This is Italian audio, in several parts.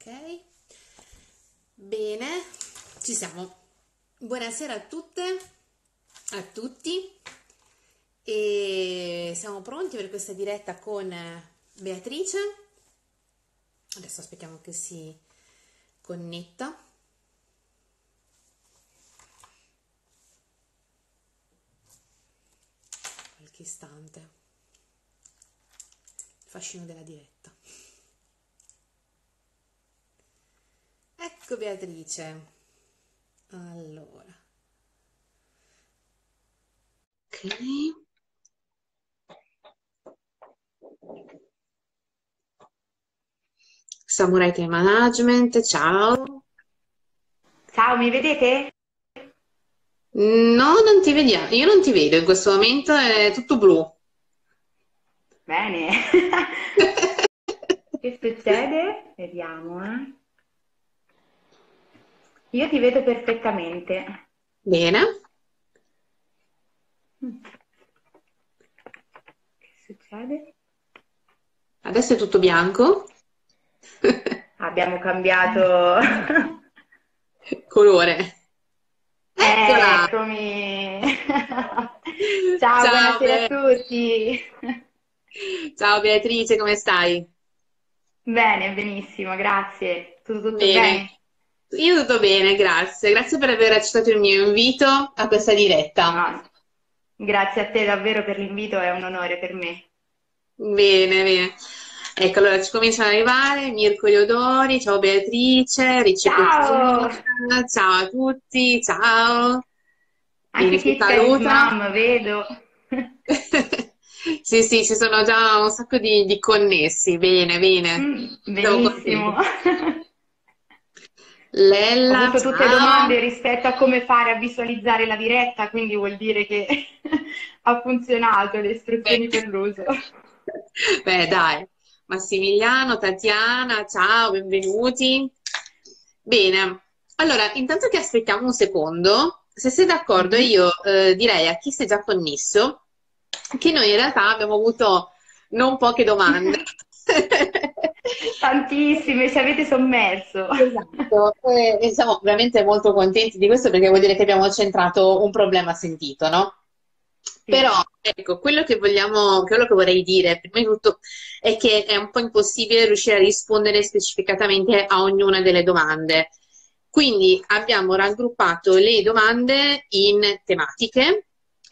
Ok, bene, ci siamo. Buonasera a tutte, a tutti e siamo pronti per questa diretta con Beatrice. Adesso aspettiamo che si connetta. Qualche istante. Il fascino della diretta. Ecco Beatrice. Allora. Ok. Samurai Time Management, ciao. Ciao, mi vedete? No, non ti vediamo. Io non ti vedo in questo momento, è tutto blu. Bene. Che succede? Vediamo, eh. Io ti vedo perfettamente. Bene. Mm. Che succede? Adesso è tutto bianco. Abbiamo cambiato. Colore. Eccola. Eccomi. Ciao, Ciao, buonasera a tutti. Ciao Beatrice, come stai? Bene, benissimo, grazie. Tutto Bene. bene? Io tutto bene, grazie. Grazie per aver accettato il mio invito a questa diretta. No, grazie a te davvero per l'invito, è un onore per me. Bene, bene. Ecco, allora ci cominciano ad arrivare Mirko Leodori, ciao Beatrice, Ricci Ciao! Cucina, ciao a tutti, ciao. Bene, Anche ti Kitka is saluta. mom, vedo. Sì, sì, ci sono già un sacco di connessi, bene, bene, siamo Benissimo. contenti. Ho Lella, avuto tutte ciao. domande rispetto a come fare a visualizzare la diretta, quindi vuol dire che ha funzionato le Beh, istruzioni per l'uso. beh, dai, Massimiliano, Tatiana, ciao, benvenuti. Bene, allora, intanto che aspettiamo un secondo, se sei d'accordo, Mhm. io direi a chi si è già connesso che noi in realtà abbiamo avuto non poche domande. Tantissime, ci avete sommerso. Esatto, e siamo veramente molto contenti di questo perché vuol dire che abbiamo centrato un problema sentito, no? Però, Sì, ecco, quello che vorrei dire, prima di tutto, è che è un po' impossibile riuscire a rispondere specificatamente a ognuna delle domande. Quindi abbiamo raggruppato le domande in tematiche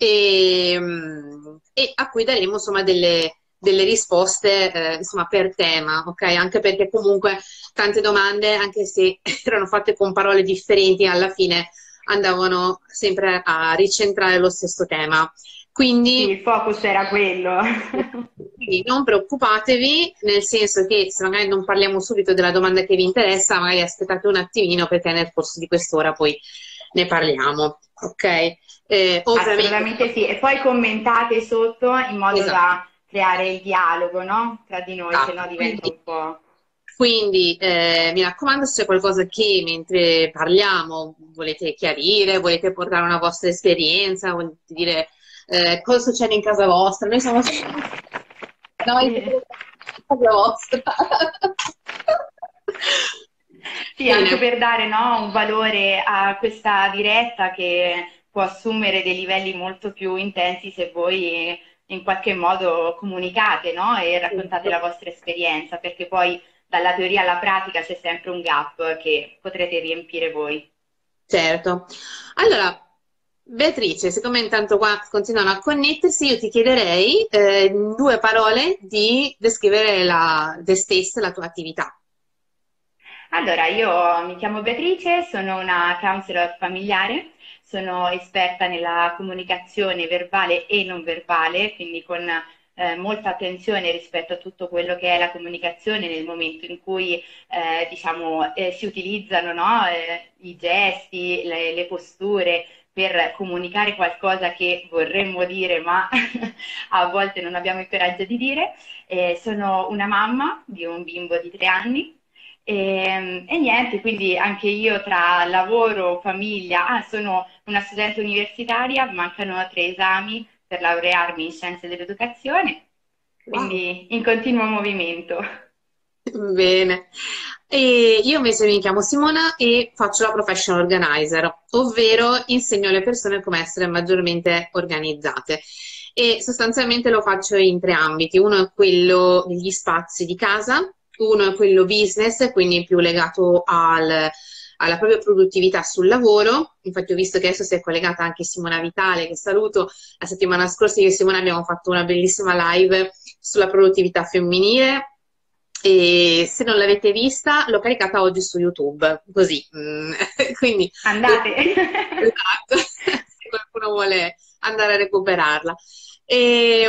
e a cui daremo insomma delle risposte insomma per tema, ok? Anche perché comunque tante domande, anche se erano fatte con parole differenti, alla fine andavano sempre a ricentrare lo stesso tema. sì, Quindi, il focus era quello. quindi non preoccupatevi, nel senso che se magari non parliamo subito della domanda che vi interessa, magari aspettate un attimino perché nel corso di quest'ora poi ne parliamo, ok? Ovviamente, Assolutamente sì. E poi commentate sotto in modo esatto. da creare il dialogo, no? Tra di noi, se no Esatto. diventa Quindi, un po'. mi raccomando, se c'è qualcosa che mentre parliamo volete chiarire, volete portare una vostra esperienza, volete dire cosa succede in casa vostra, noi siamo noi che Sì. in casa vostra. Sì, anche Bene, per dare, no, un valore a questa diretta che può assumere dei livelli molto più intensi se voi in qualche modo comunicate, no, e raccontate la vostra esperienza, perché poi dalla teoria alla pratica c'è sempre un gap che potrete riempire voi. certo. Allora, Beatrice, siccome intanto qua continuano a connettersi, io ti chiederei in due parole di descrivere te stessa, la tua attività. Allora, io mi chiamo Beatrice, sono una counselor familiare, sono esperta nella comunicazione verbale e non verbale, quindi con molta attenzione rispetto a tutto quello che è la comunicazione nel momento in cui diciamo, si utilizzano no, i gesti, le posture per comunicare qualcosa che vorremmo dire, ma a volte non abbiamo il coraggio di dire. Sono una mamma di un bimbo di 3 anni e niente, quindi anche io tra lavoro, famiglia, sono una studente universitaria, mancano 3 esami per laurearmi in scienze dell'educazione, Wow. quindi in continuo movimento. Bene. E io invece mi chiamo Simona e faccio la professional organizer, ovvero insegno alle persone come essere maggiormente organizzate. E sostanzialmente lo faccio in tre ambiti. Uno è quello degli spazi di casa, uno è quello business, quindi più legato alla propria produttività sul lavoro. Infatti ho visto che adesso si è collegata anche Simona Vitale, che saluto. La settimana scorsa io e Simona abbiamo fatto una bellissima live sulla produttività femminile e se non l'avete vista l'ho caricata oggi su YouTube, così. Quindi Andate! esatto, se qualcuno vuole andare a recuperarla. E,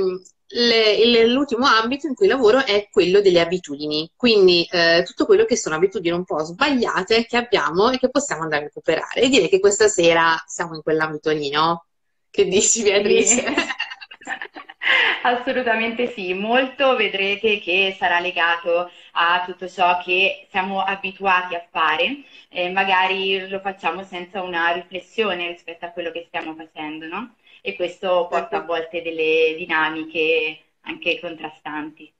l'ultimo ambito in cui lavoro è quello delle abitudini, quindi tutto quello che sono abitudini un po' sbagliate che abbiamo e che possiamo andare a recuperare. E direi che questa sera siamo in quell'ambito lì, no? Che dici, Beatrice? Sì, assolutamente sì. Molto vedrete che sarà legato a tutto ciò che siamo abituati a fare e magari lo facciamo senza una riflessione rispetto a quello che stiamo facendo, no? E questo porta a volte delle dinamiche anche contrastanti.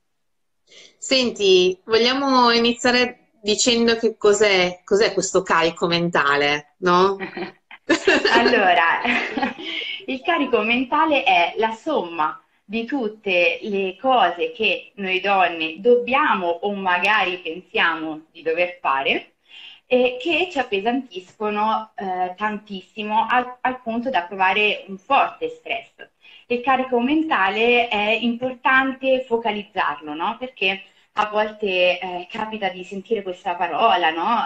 Senti, vogliamo iniziare dicendo che cos'è questo carico mentale, no? Allora, il carico mentale è la somma di tutte le cose che noi donne dobbiamo o magari pensiamo di dover fare e che ci appesantiscono tantissimo al punto da provare un forte stress. Il carico mentale è importante focalizzarlo, no? Perché a volte capita di sentire questa parola, no?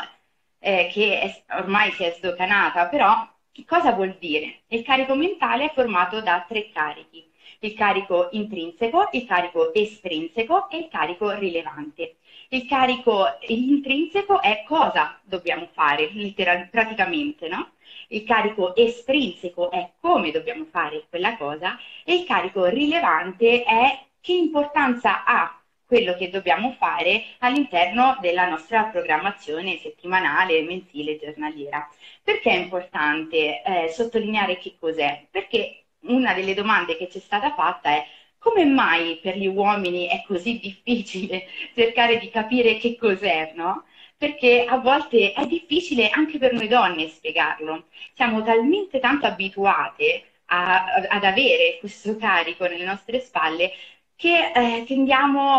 Ormai si è sdoganata, però che cosa vuol dire? Il carico mentale è formato da tre carichi: il carico intrinseco, il carico estrinseco e il carico rilevante. Il carico intrinseco è cosa dobbiamo fare, praticamente, no? Il carico estrinseco è come dobbiamo fare quella cosa e il carico rilevante è che importanza ha quello che dobbiamo fare all'interno della nostra programmazione settimanale, mensile, giornaliera. Perché è importante sottolineare che cos'è? Perché una delle domande che ci è stata fatta è: come mai per gli uomini è così difficile cercare di capire che cos'è, no? Perché a volte è difficile anche per noi donne spiegarlo. Siamo talmente tanto abituate ad avere questo carico nelle nostre spalle che tendiamo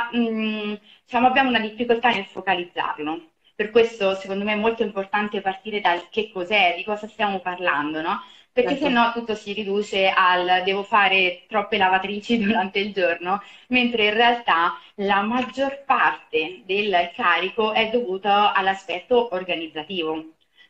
diciamo, abbiamo una difficoltà nel focalizzarlo. Per questo, secondo me, è molto importante partire dal che cos'è, di cosa stiamo parlando, no? Perché se Certo. no tutto si riduce al devo fare troppe lavatrici durante il giorno, mentre in realtà la maggior parte del carico è dovuto all'aspetto organizzativo.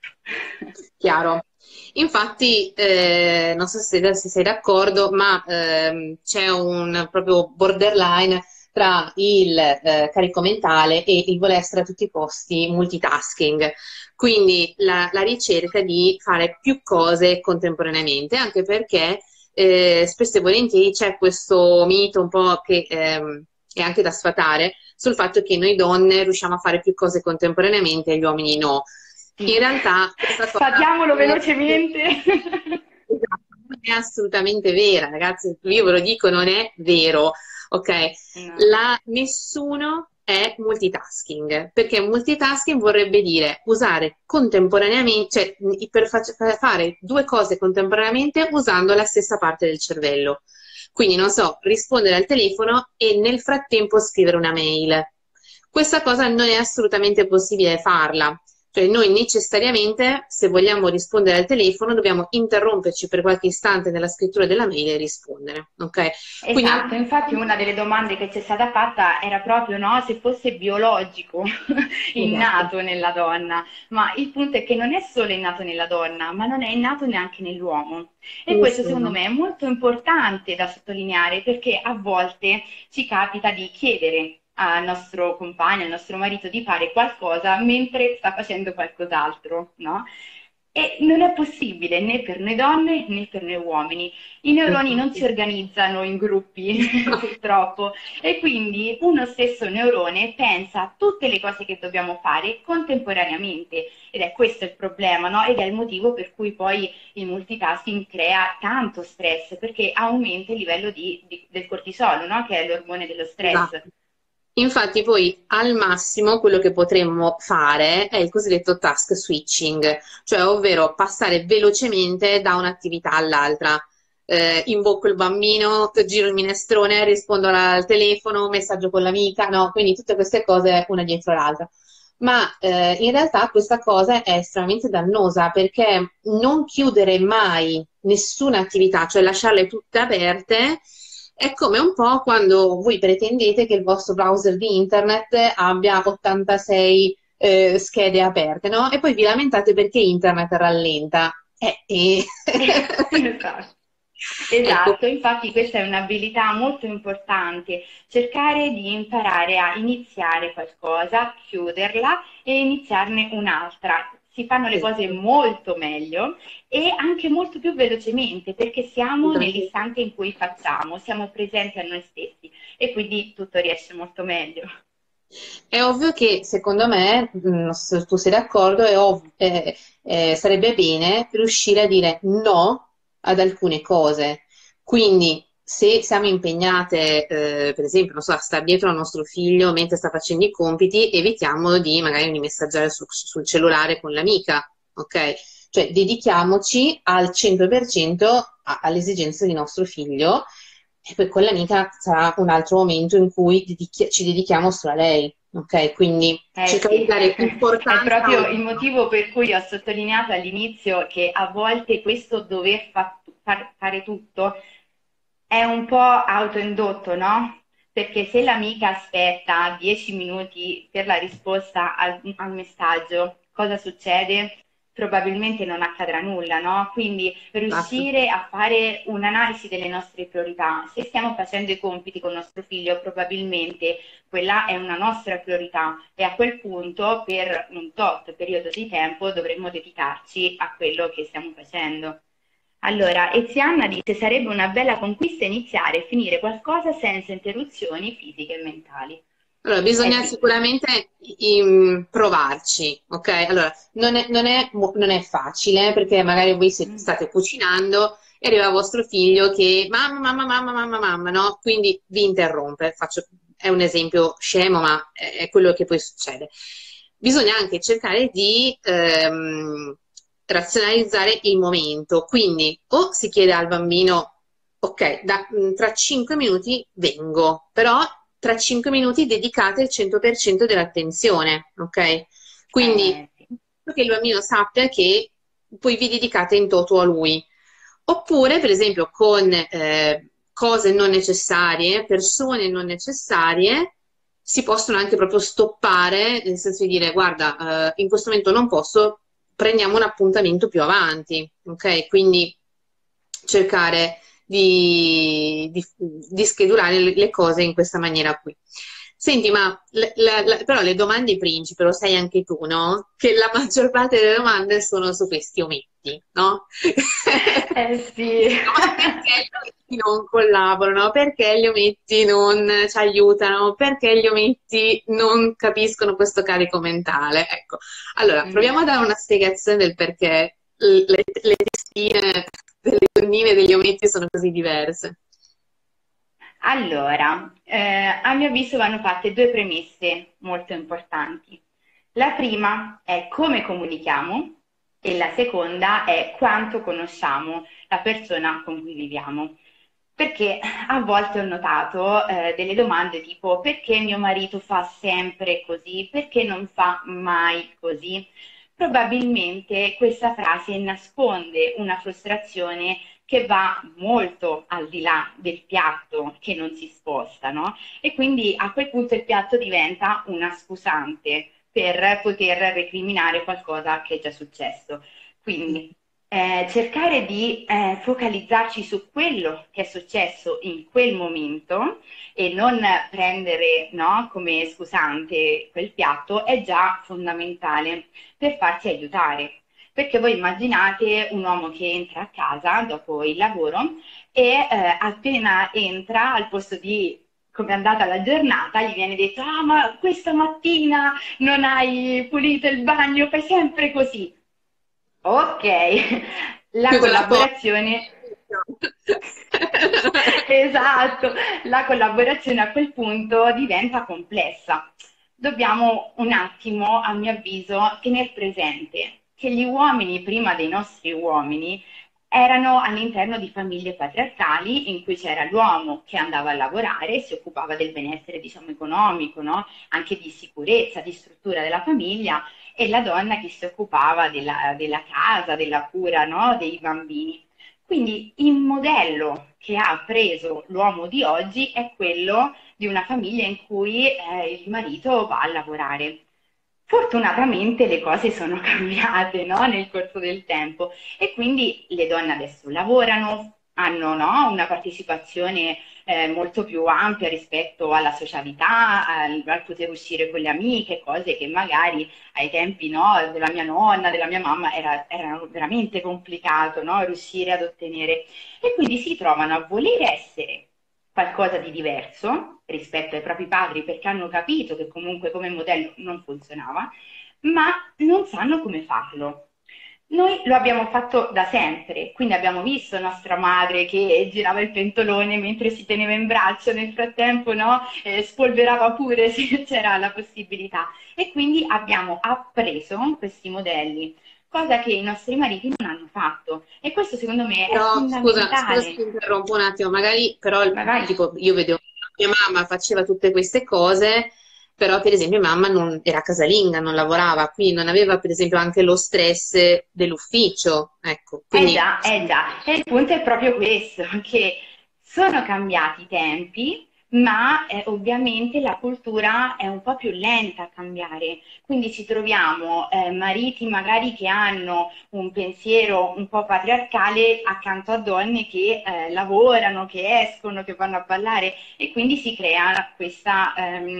Chiaro. Infatti, non so se sei d'accordo, ma c'è un proprio borderline tra il carico mentale e il voler essere a tutti i costi multitasking. Quindi la ricerca di fare più cose contemporaneamente, anche perché spesso e volentieri c'è questo mito un po' che è anche da sfatare sul fatto che noi donne riusciamo a fare più cose contemporaneamente e gli uomini no. In Sì. realtà questa cosa Sfatiamolo non è, velocemente. esatto, non è assolutamente vera, ragazzi, io ve lo dico, non è vero, ok? No. Nessuno è multitasking, perché multitasking vorrebbe dire usare contemporaneamente, cioè per fare due cose contemporaneamente usando la stessa parte del cervello. Quindi, non so, rispondere al telefono e nel frattempo scrivere una mail. Questa cosa non è assolutamente possibile farla. Cioè noi necessariamente, se vogliamo rispondere al telefono, dobbiamo interromperci per qualche istante nella scrittura della mail e rispondere, ok? Quindi Esatto, infatti una delle domande che ci è stata fatta era proprio, no, se fosse biologico, esatto, innato nella donna, ma il punto è che non è solo innato nella donna, ma non è innato neanche nell'uomo. E questo secondo nessuno. me è molto importante da sottolineare perché a volte ci capita di chiedere al nostro compagno, al nostro marito di fare qualcosa mentre sta facendo qualcos'altro, no? E non è possibile né per noi donne né per noi uomini. I neuroni non si Infatti. organizzano in gruppi, purtroppo, e quindi uno stesso neurone pensa a tutte le cose che dobbiamo fare contemporaneamente. Ed è questo il problema, no? Ed è il motivo per cui poi il multitasking crea tanto stress, perché aumenta il livello del cortisolo, no? Che è l'ormone dello stress. Esatto. Infatti poi al massimo quello che potremmo fare è il cosiddetto task switching, cioè ovvero passare velocemente da un'attività all'altra. Imbocco il bambino, giro il minestrone, rispondo al telefono, messaggio con l'amica, no? Quindi tutte queste cose una dietro l'altra. Ma in realtà questa cosa è estremamente dannosa perché non chiudere mai nessuna attività, cioè lasciarle tutte aperte, è come un po' quando voi pretendete che il vostro browser di internet abbia 86 schede aperte, no? E poi vi lamentate perché internet rallenta. Esatto. Ecco, Esatto, infatti questa è un'abilità molto importante, cercare di imparare a iniziare qualcosa, chiuderla e iniziarne un'altra. Si fanno le cose esatto, molto meglio e anche molto più velocemente perché siamo assolutamente. nell'istante in cui facciamo, siamo presenti a noi stessi e quindi tutto riesce molto meglio. È ovvio che secondo me, non so se tu sei d'accordo, sarebbe bene riuscire a dire no ad alcune cose. Quindi, se siamo impegnate, per esempio, non so, a stare dietro al nostro figlio mentre sta facendo i compiti, evitiamo di magari di messaggiare sul cellulare con l'amica, ok? Cioè, dedichiamoci al 100% alle esigenze di nostro figlio e poi con l'amica sarà un altro momento in cui ci dedichiamo solo a lei, ok? Quindi Eh cercare di sì, dare è importanza a proprio il ogni cosa. motivo per cui ho sottolineato all'inizio che a volte questo dover fare tutto è un po' autoindotto, no? Perché se l'amica aspetta 10 minuti per la risposta al messaggio, cosa succede? Probabilmente non accadrà nulla, no? Quindi Esatto. riuscire a fare un'analisi delle nostre priorità. Se stiamo facendo i compiti con nostro figlio, probabilmente quella è una nostra priorità e a quel punto per un tot periodo di tempo dovremmo dedicarci a quello che stiamo facendo. Allora, Ezianna dice sarebbe una bella conquista iniziare e finire qualcosa senza interruzioni fisiche e mentali. Allora, Eh bisogna sì. sicuramente provarci, ok? Allora, non è facile perché magari voi Mm. state cucinando e arriva vostro figlio che mamma, mamma, mamma, mamma, mamma, no? Quindi vi interrompe. È un esempio scemo, ma è quello che poi succede. Bisogna anche cercare di razionalizzare il momento. Quindi o si chiede al bambino ok, tra 5 minuti vengo, però tra 5 minuti dedicate il 100% dell'attenzione, ok? Quindi Sì. che il bambino sappia che poi vi dedicate in toto a lui. Oppure, per esempio, con cose non necessarie, persone non necessarie, si possono anche proprio stoppare, nel senso di dire, guarda, in questo momento non posso, prendiamo un appuntamento più avanti, ok? Quindi cercare di schedulare le cose in questa maniera qui. Senti, ma però le domande principe, lo sai anche tu, no? Che la maggior parte delle domande sono su questi ometti, no? Eh sì. Ma perché gli ometti non collaborano? Perché gli ometti non ci aiutano? Perché gli ometti non capiscono questo carico mentale? Ecco, allora, Mm. proviamo a dare una spiegazione del perché le testine delle donnine e degli ometti sono così diverse. Allora, a mio avviso vanno fatte due premesse molto importanti. La prima è come comunichiamo e la seconda è quanto conosciamo la persona con cui viviamo. Perché a volte ho notato delle domande tipo perché mio marito fa sempre così, perché non fa mai così. Probabilmente questa frase nasconde una frustrazione che va molto al di là del piatto che non si sposta, no? E quindi a quel punto il piatto diventa una scusante per poter recriminare qualcosa che è già successo. Quindi cercare di focalizzarci su quello che è successo in quel momento e non prendere, no, come scusante quel piatto è già fondamentale per farsi aiutare. Perché voi immaginate un uomo che entra a casa dopo il lavoro e appena entra al posto di come è andata la giornata, gli viene detto: Ah, ma questa mattina non hai pulito il bagno, fai sempre così. Ok, la Chiudo la porta. collaborazione. Esatto, la collaborazione a quel punto diventa complessa. Dobbiamo un attimo, a mio avviso, tenere presente che gli uomini, prima dei nostri uomini, erano all'interno di famiglie patriarcali in cui c'era l'uomo che andava a lavorare, si occupava del benessere, diciamo, economico, no? Anche di sicurezza, di struttura della famiglia, e la donna che si occupava della casa, della cura, no? Dei bambini. Quindi il modello che ha preso l'uomo di oggi è quello di una famiglia in cui il marito va a lavorare. Fortunatamente le cose sono cambiate, no, nel corso del tempo e quindi le donne adesso lavorano, hanno, no, una partecipazione molto più ampia rispetto alla socialità, al poter uscire con le amiche, cose che magari ai tempi, no, della mia nonna, della mia mamma era veramente complicato, no, riuscire ad ottenere. E quindi si trovano a voler essere qualcosa di diverso rispetto ai propri padri perché hanno capito che comunque come modello non funzionava, ma non sanno come farlo. Noi lo abbiamo fatto da sempre, quindi abbiamo visto nostra madre che girava il pentolone mentre si teneva in braccio, nel frattempo no? Spolverava pure se c'era la possibilità e quindi abbiamo appreso questi modelli, cosa che i nostri mariti non hanno fatto e questo secondo me è Però scusa se fondamentale. ti interrompo un attimo, magari però Ma vai. tipo io vedevo mia mamma faceva tutte queste cose, però per esempio mamma non, era casalinga, non lavorava, quindi non aveva per esempio anche lo stress dell'ufficio, ecco, quindi Eh già, e il punto è proprio questo, che sono cambiati i tempi, ma ovviamente la cultura è un po' più lenta a cambiare, quindi ci troviamo mariti magari che hanno un pensiero un po' patriarcale accanto a donne che lavorano, che escono, che vanno a ballare e quindi si crea questa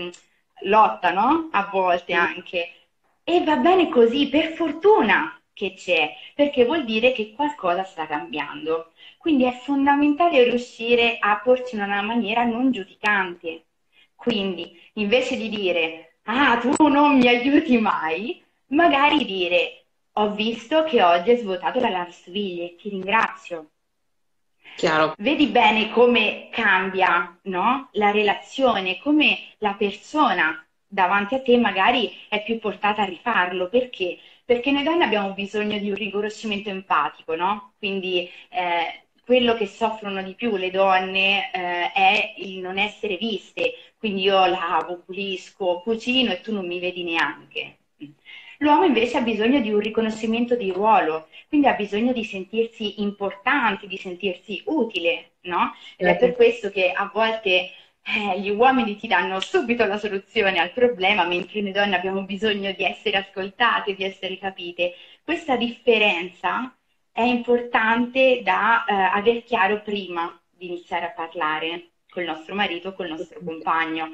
lotta, no? A volte anche. E va bene così, per fortuna che c'è, perché vuol dire che qualcosa sta cambiando. Quindi è fondamentale riuscire a porci in una maniera non giudicante. Quindi, invece di dire, ah, tu non mi aiuti mai, magari dire, ho visto che oggi hai svuotato la lavastoviglie, ti ringrazio. chiaro. Vedi bene come cambia, no? La relazione, come la persona davanti a te magari è più portata a rifarlo. Perché? Perché noi donne abbiamo bisogno di un riconoscimento empatico, no? Quindi quello che soffrono di più le donne è il non essere viste. Quindi io lavo, pulisco, cucino e tu non mi vedi neanche. L'uomo invece ha bisogno di un riconoscimento di ruolo, quindi ha bisogno di sentirsi importante, di sentirsi utile, no? Ed è per Certo. questo che a volte gli uomini ti danno subito la soluzione al problema, mentre noi donne abbiamo bisogno di essere ascoltate, di essere capite. Questa differenza è importante da aver chiaro prima di iniziare a parlare col nostro marito, col nostro compagno.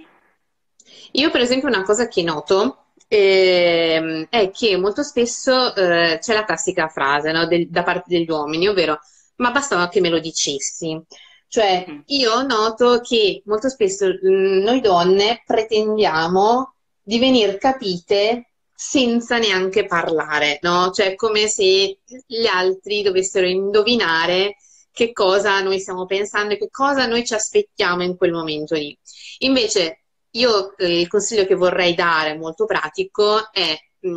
Io per esempio una cosa che noto è che molto spesso c'è la classica frase, no, da parte degli uomini, ovvero ma bastava che me lo dicessi. Cioè, Mhm. io noto che molto spesso noi donne pretendiamo di venire capite senza neanche parlare, no? Cioè, come se gli altri dovessero indovinare che cosa noi stiamo pensando e che cosa noi ci aspettiamo in quel momento lì. Invece, io il consiglio che vorrei dare, molto pratico, è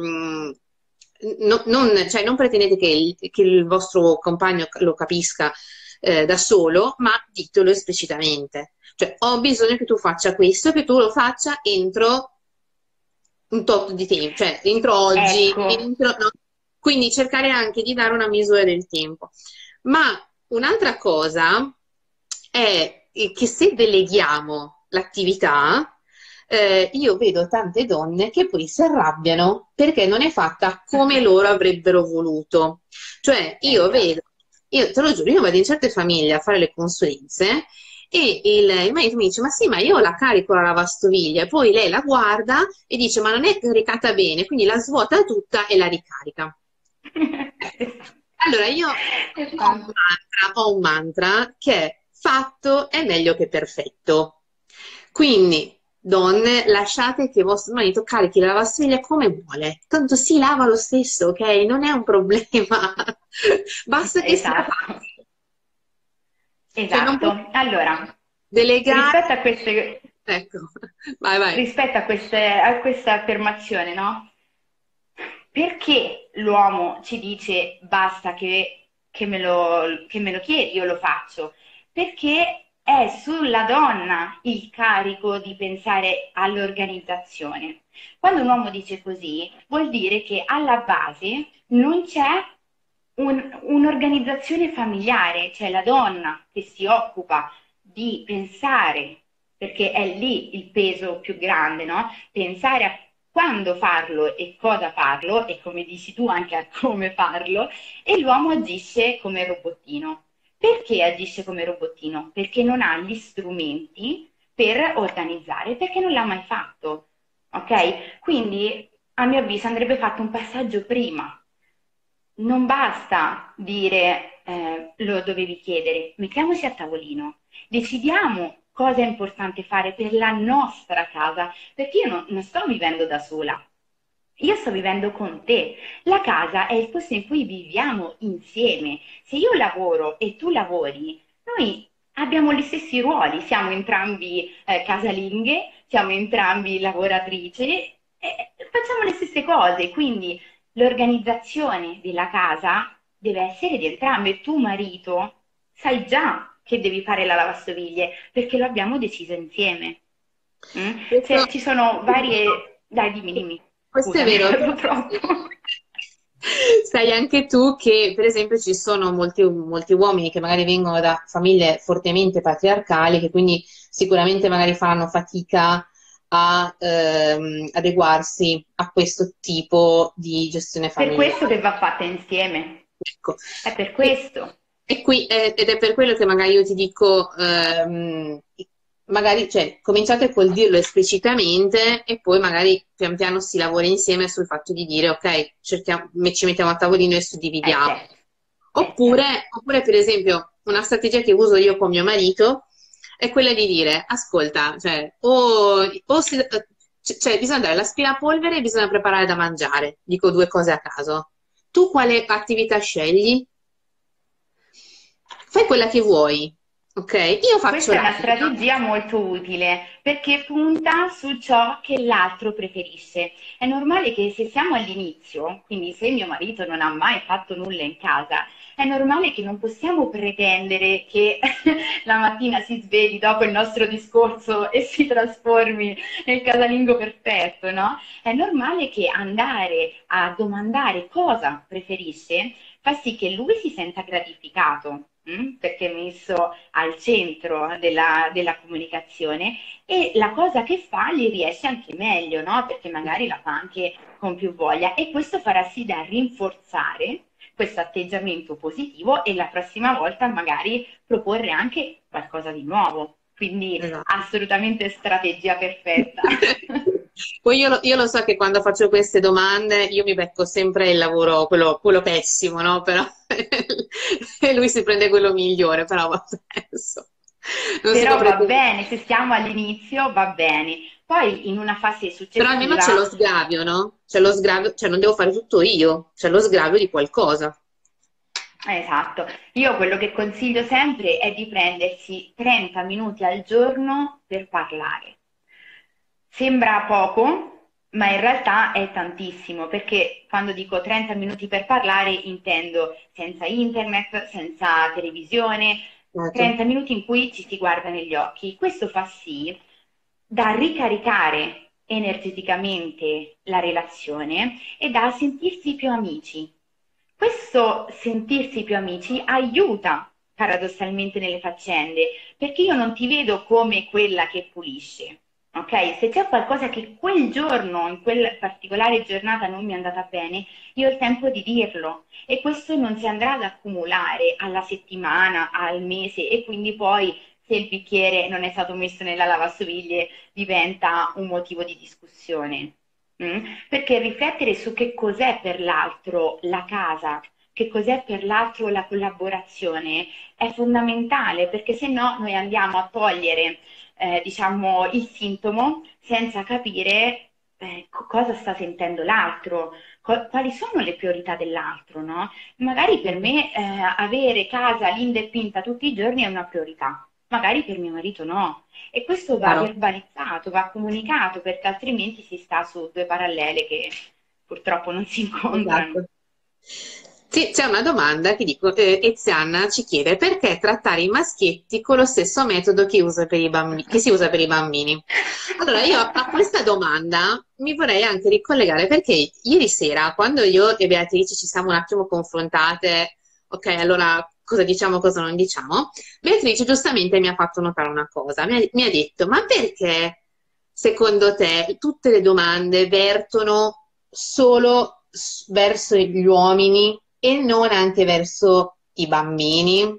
cioè, non pretendete che il vostro compagno lo capisca da solo, ma ditelo esplicitamente. Cioè, ho bisogno che tu faccia questo, che tu lo faccia entro un tot di tempo, cioè entro oggi, Ecco, no? Quindi cercare anche di dare una misura del tempo. Ma un'altra cosa è che se deleghiamo l'attività, io vedo tante donne che poi si arrabbiano perché non è fatta come loro avrebbero voluto. Cioè, io già. vedo, io te lo giuro, io vado in certe famiglie a fare le consulenze e il marito mi dice: Ma sì, ma io la carico la lavastoviglie. E poi lei la guarda e dice: Ma non è caricata bene, quindi la svuota tutta e la ricarica. Allora, io Esatto. ho un mantra che è fatto è meglio che perfetto. Quindi, donne, lasciate che vostro marito carichi la lavastoviglie come vuole. Tanto si lava lo stesso, ok? Non è un problema. Basta che sia Esatto. fatto. Cioè non puoi esatto. Allora, delegare, rispetto a queste, ecco, vai, vai. a questa affermazione, no? Perché l'uomo ci dice basta che me lo chiedi, io lo faccio? Perché è sulla donna il carico di pensare all'organizzazione. Quando un uomo dice così, vuol dire che alla base non c'è un'organizzazione familiare, cioè la donna che si occupa di pensare, perché è lì il peso più grande, no? Pensare a quando farlo e cosa farlo, e come dici tu anche a come farlo, e l'uomo agisce come robottino. Perché agisce come robottino? Perché non ha gli strumenti per organizzare, perché non l'ha mai fatto. Ok? Quindi, a mio avviso, andrebbe fatto un passaggio prima. Non basta dire lo dovevi chiedere, mettiamoci a tavolino, decidiamo cosa è importante fare per la nostra casa, perché io non sto vivendo da sola, io sto vivendo con te. La casa è il posto in cui viviamo insieme. Se io lavoro e tu lavori, noi abbiamo gli stessi ruoli, siamo entrambi casalinghe, siamo entrambi lavoratrici e facciamo le stesse cose, quindi l'organizzazione della casa deve essere di entrambe. Tu, marito, sai già che devi fare la lavastoviglie perché lo abbiamo deciso insieme. Mm? Questo, Ci sono varie... Dai, dimmi, dimmi. questo è Scusami, vero. parlo troppo. Sai anche tu che, per esempio, ci sono molti uomini che magari vengono da famiglie fortemente patriarcali, che quindi sicuramente magari faranno fatica a adeguarsi a questo tipo di gestione Per questo che familiare. va fatta insieme. Ecco. È per E, questo. ed è per quello che magari io ti dico, magari, cioè, cominciate col dirlo esplicitamente e poi magari pian piano si lavora insieme sul fatto di dire, ok, ci mettiamo a tavolino e suddividiamo. Certo, certo. Oppure, per esempio, una strategia che uso io con mio marito è quella di dire, ascolta, cioè, cioè, bisogna dare l'aspirapolvere e bisogna preparare da mangiare. Dico due cose a caso. Tu quale attività scegli? Fai quella che vuoi, ok? Io faccio Questa è la una mia. strategia molto utile perché punta su ciò che l'altro preferisce. È normale che se siamo all'inizio, quindi se mio marito non ha mai fatto nulla in casa, è normale che non possiamo pretendere che la mattina si svegli dopo il nostro discorso e si trasformi nel casalingo perfetto, no? È normale che andare a domandare cosa preferisce fa sì che lui si senta gratificato, perché è messo al centro della comunicazione e la cosa che fa gli riesce anche meglio, no? Perché magari la fa anche con più voglia e questo farà sì da rinforzare questo atteggiamento positivo e la prossima volta magari proporre anche qualcosa di nuovo. Quindi Esatto. assolutamente strategia perfetta. Poi io lo so che quando faccio queste domande io mi becco sempre il lavoro, quello pessimo, no? Però e lui si prende quello migliore, però va adesso. Non si può Però va pretendere. bene, se stiamo all'inizio va bene. Poi in una fase Però almeno c'è lo successiva. sgravio, no? C'è lo sgravio, cioè non devo fare tutto io, c'è lo sgravio di qualcosa. Esatto, io quello che consiglio sempre è di prendersi 30 minuti al giorno per parlare. Sembra poco, ma in realtà è tantissimo, perché quando dico 30 minuti per parlare intendo senza internet, senza televisione, Certo. 30 minuti in cui ci si guarda negli occhi. Questo fa sì da ricaricare energeticamente la relazione e da sentirsi più amici. Questo sentirsi più amici aiuta paradossalmente nelle faccende, perché io non ti vedo come quella che pulisce. Ok? Se c'è qualcosa che quel giorno, in quella particolare giornata non mi è andata bene, io ho il tempo di dirlo e questo non si andrà ad accumulare alla settimana, al mese e quindi poi se il bicchiere non è stato messo nella lavastoviglie diventa un motivo di discussione. Perché riflettere su che cos'è per l'altro la casa, che cos'è per l'altro la collaborazione è fondamentale, perché se no noi andiamo a togliere, diciamo, il sintomo senza capire cosa sta sentendo l'altro, quali sono le priorità dell'altro, no? Magari per me avere casa linda e pinta tutti i giorni è una priorità, magari per mio marito no. E questo va Chiaro. verbalizzato, va comunicato, perché altrimenti si sta su due parallele che purtroppo non si incontrano. Esatto. Sì, c'è una domanda che dico, Ezianna ci chiede perché trattare i maschietti con lo stesso metodo che, usa per i che si usa per i bambini. Allora, io a questa domanda mi vorrei anche ricollegare perché ieri sera, quando io e Beatrice ci siamo un attimo confrontate, ok, allora cosa diciamo, cosa non diciamo, Beatrice giustamente mi ha fatto notare una cosa, mi ha detto, ma perché secondo te tutte le domande vertono solo verso gli uomini e non anche verso i bambini,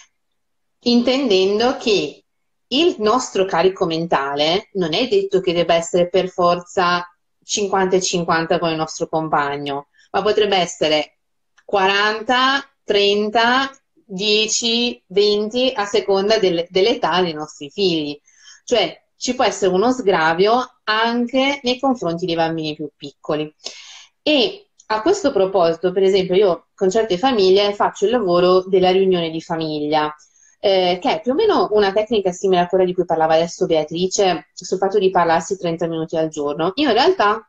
intendendo che il nostro carico mentale non è detto che debba essere per forza 50 e 50 con il nostro compagno, ma potrebbe essere 40, 30, 10, 20 a seconda dell'età dei nostri figli. Cioè ci può essere uno sgravio anche nei confronti dei bambini più piccoli. E a questo proposito, per esempio, io con certe famiglie faccio il lavoro della riunione di famiglia, che è più o meno una tecnica simile a quella di cui parlava adesso Beatrice, sul fatto di parlarsi 30 minuti al giorno. Io in realtà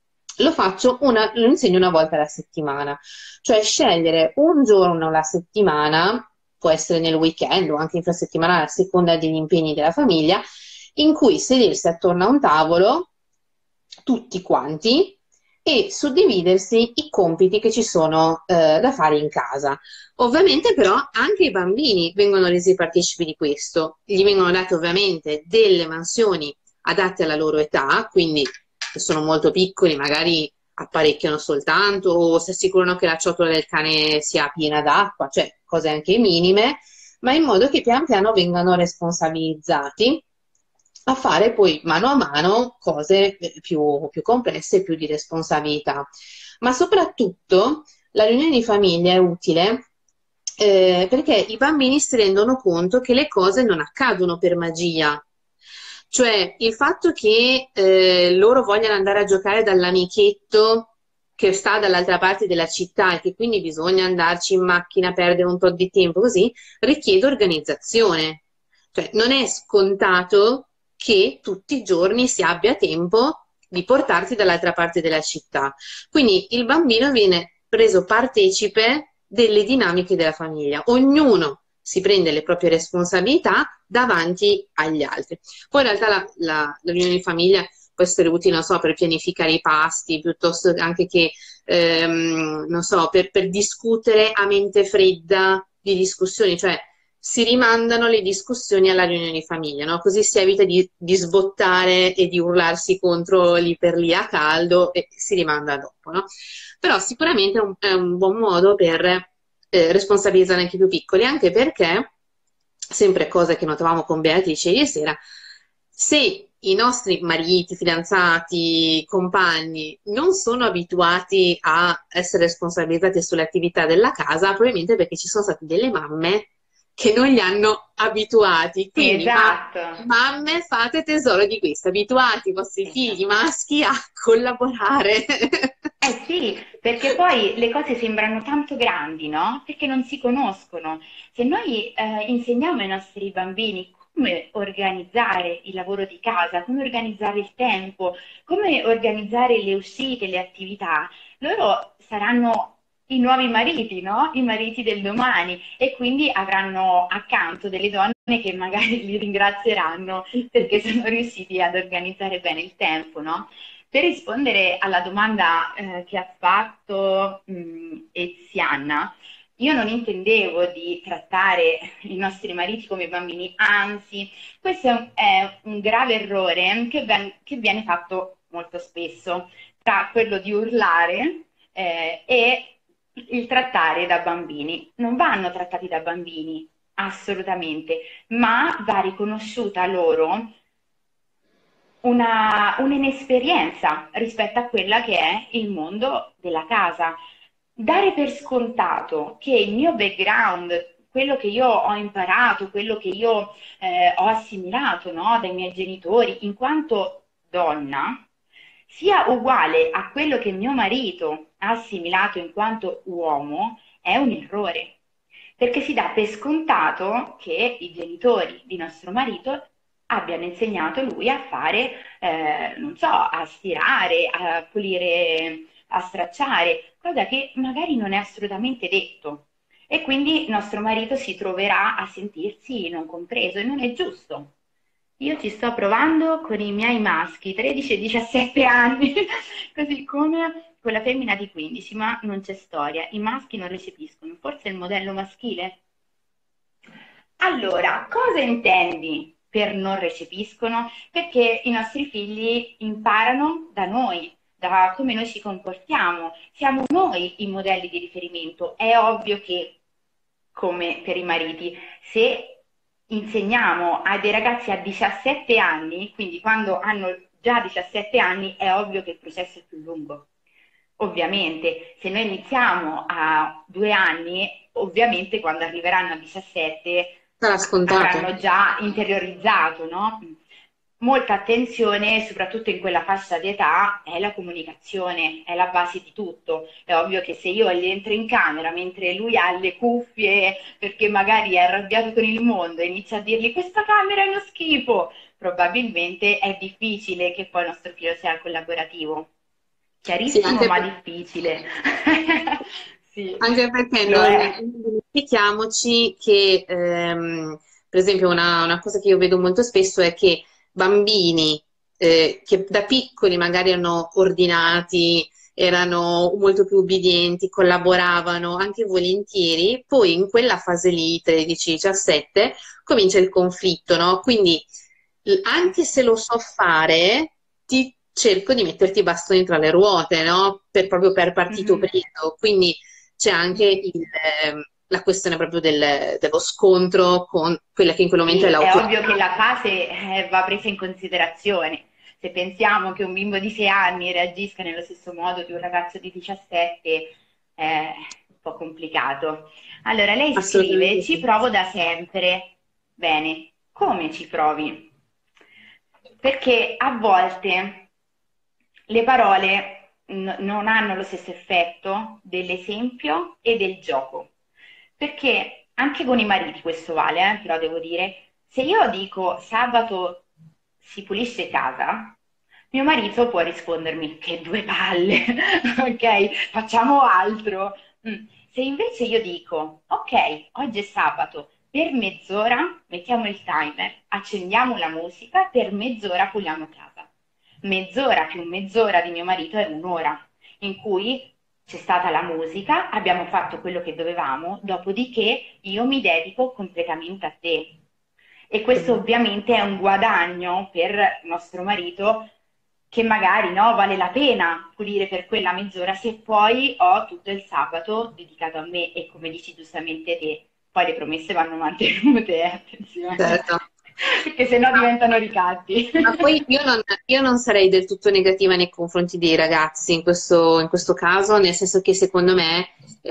lo insegno una volta alla settimana, cioè scegliere un giorno alla settimana, può essere nel weekend o anche infrasettimanale a seconda degli impegni della famiglia, in cui sedersi attorno a un tavolo, tutti quanti, e suddividersi i compiti che ci sono da fare in casa. Ovviamente però anche i bambini vengono resi partecipi di questo, gli vengono date ovviamente delle mansioni adatte alla loro età, quindi se sono molto piccoli magari apparecchiano soltanto o si assicurano che la ciotola del cane sia piena d'acqua, cioè cose anche minime, ma in modo che pian piano vengano responsabilizzati a fare poi mano a mano cose più complesse e più di responsabilità. Ma soprattutto la riunione di famiglia è utile perché i bambini si rendono conto che le cose non accadono per magia. Cioè, il fatto che loro vogliano andare a giocare dall'amichetto che sta dall'altra parte della città e che quindi bisogna andarci in macchina, perdere un po' di tempo così, richiede organizzazione. Cioè, non è scontato che tutti i giorni si abbia tempo di portarti dall'altra parte della città. Quindi il bambino viene reso partecipe delle dinamiche della famiglia. Ognuno si prende le proprie responsabilità davanti agli altri. Poi in realtà la riunione di famiglia può essere utile, non so, per pianificare i pasti, piuttosto anche che, non so, per discutere a mente fredda di discussioni, cioè si rimandano le discussioni alla riunione di famiglia, no? Così si evita di sbottare e di urlarsi contro lì per lì a caldo e si rimanda dopo, no? Però sicuramente è un buon modo per responsabilizzare anche i più piccoli, anche perché, sempre cosa che notavamo con Beatrice ieri sera, se i nostri mariti, fidanzati, compagni non sono abituati a essere responsabilizzati sulle attività della casa, probabilmente perché ci sono state delle mamme che non li hanno abituati. Sì, Quindi, esatto. mamme, fate tesoro di questo, abituate i vostri figli Esatto. maschi a collaborare. Eh sì, perché poi le cose sembrano tanto grandi, no? Perché non si conoscono. Se noi insegniamo ai nostri bambini come organizzare il lavoro di casa, come organizzare il tempo, come organizzare le uscite, le attività, loro saranno i nuovi mariti, no? I mariti del domani e quindi avranno accanto delle donne che magari li ringrazieranno perché sono riusciti ad organizzare bene il tempo, no? Per rispondere alla domanda che ha fatto Ezianna, io non intendevo di trattare i nostri mariti come bambini, anzi, questo è un grave errore che viene fatto molto spesso, tra quello di urlare e il trattare da bambini. Non vanno trattati da bambini, assolutamente, ma va riconosciuta loro un'inesperienza rispetto a quella che è il mondo della casa. Dare per scontato che il mio background, quello che io ho imparato, quello che io ho assimilato, no, dai miei genitori, in quanto donna, sia uguale a quello che mio marito ha assimilato in quanto uomo, è un errore, perché si dà per scontato che i genitori di nostro marito abbiano insegnato lui a fare, non so, a stirare, a pulire, a stracciare, cosa che magari non è assolutamente detto. E quindi nostro marito si troverà a sentirsi non compreso e non è giusto. Io ci sto provando con i miei maschi, 13 e 17 anni, così come con la femmina di 15, ma non c'è storia, i maschi non recepiscono, forse è il modello maschile? Allora, cosa intendi per non recepiscono? Perché i nostri figli imparano da noi, da come noi ci comportiamo, siamo noi i modelli di riferimento. È ovvio che, come per i mariti, se insegniamo a dei ragazzi a 17 anni, quindi quando hanno già 17 anni, è ovvio che il processo è più lungo. Ovviamente, se noi iniziamo a 2 anni, ovviamente quando arriveranno a 17 Sarà scontato. avranno già interiorizzato, no? Molta attenzione, soprattutto in quella fascia di età, è la comunicazione, è la base di tutto. È ovvio che se io gli entro in camera mentre lui ha le cuffie perché magari è arrabbiato con il mondo e inizia a dirgli questa camera è uno schifo, probabilmente è difficile che poi il nostro figlio sia collaborativo. Sì, Chiarissimo, anche ma perché difficile. Sì, Anche perché lo non è. dimentichiamoci che, per esempio, una cosa che io vedo molto spesso è che bambini che da piccoli magari erano ordinati, erano molto più ubbidienti, collaboravano anche volentieri, poi in quella fase lì, 13-17, comincia il conflitto, no? Quindi anche se lo so fare, ti cerco di metterti i bastoni tra le ruote, no? Proprio per partito Mhm. preso. Quindi c'è anche la questione proprio dello scontro con quella che in quel momento è Sì, è ovvio l'autorità. che la fase va presa in considerazione. Se pensiamo che un bimbo di 6 anni reagisca nello stesso modo di un ragazzo di 17, è un po' complicato. Allora, lei scrive, Assolutamente ci sì. provo da sempre. Bene, come ci provi? Perché a volte le parole non hanno lo stesso effetto dell'esempio e del gioco. Perché anche con i mariti questo vale, però devo dire, se io dico sabato si pulisce casa, mio marito può rispondermi che due palle, ok, facciamo altro. Se invece io dico, ok, oggi è sabato, per mezz'ora mettiamo il timer, accendiamo la musica, per mezz'ora puliamo casa. Mezz'ora più mezz'ora di mio marito è un'ora in cui c'è stata la musica, abbiamo fatto quello che dovevamo, dopodiché io mi dedico completamente a te. E questo ovviamente è un guadagno per nostro marito che magari no, vale la pena pulire per quella mezz'ora se poi ho tutto il sabato dedicato a me e come dici giustamente te, poi le promesse vanno mantenute, attenzione, Certo. perché sennò diventano ricatti. Ma poi io non sarei del tutto negativa nei confronti dei ragazzi in questo caso, nel senso che secondo me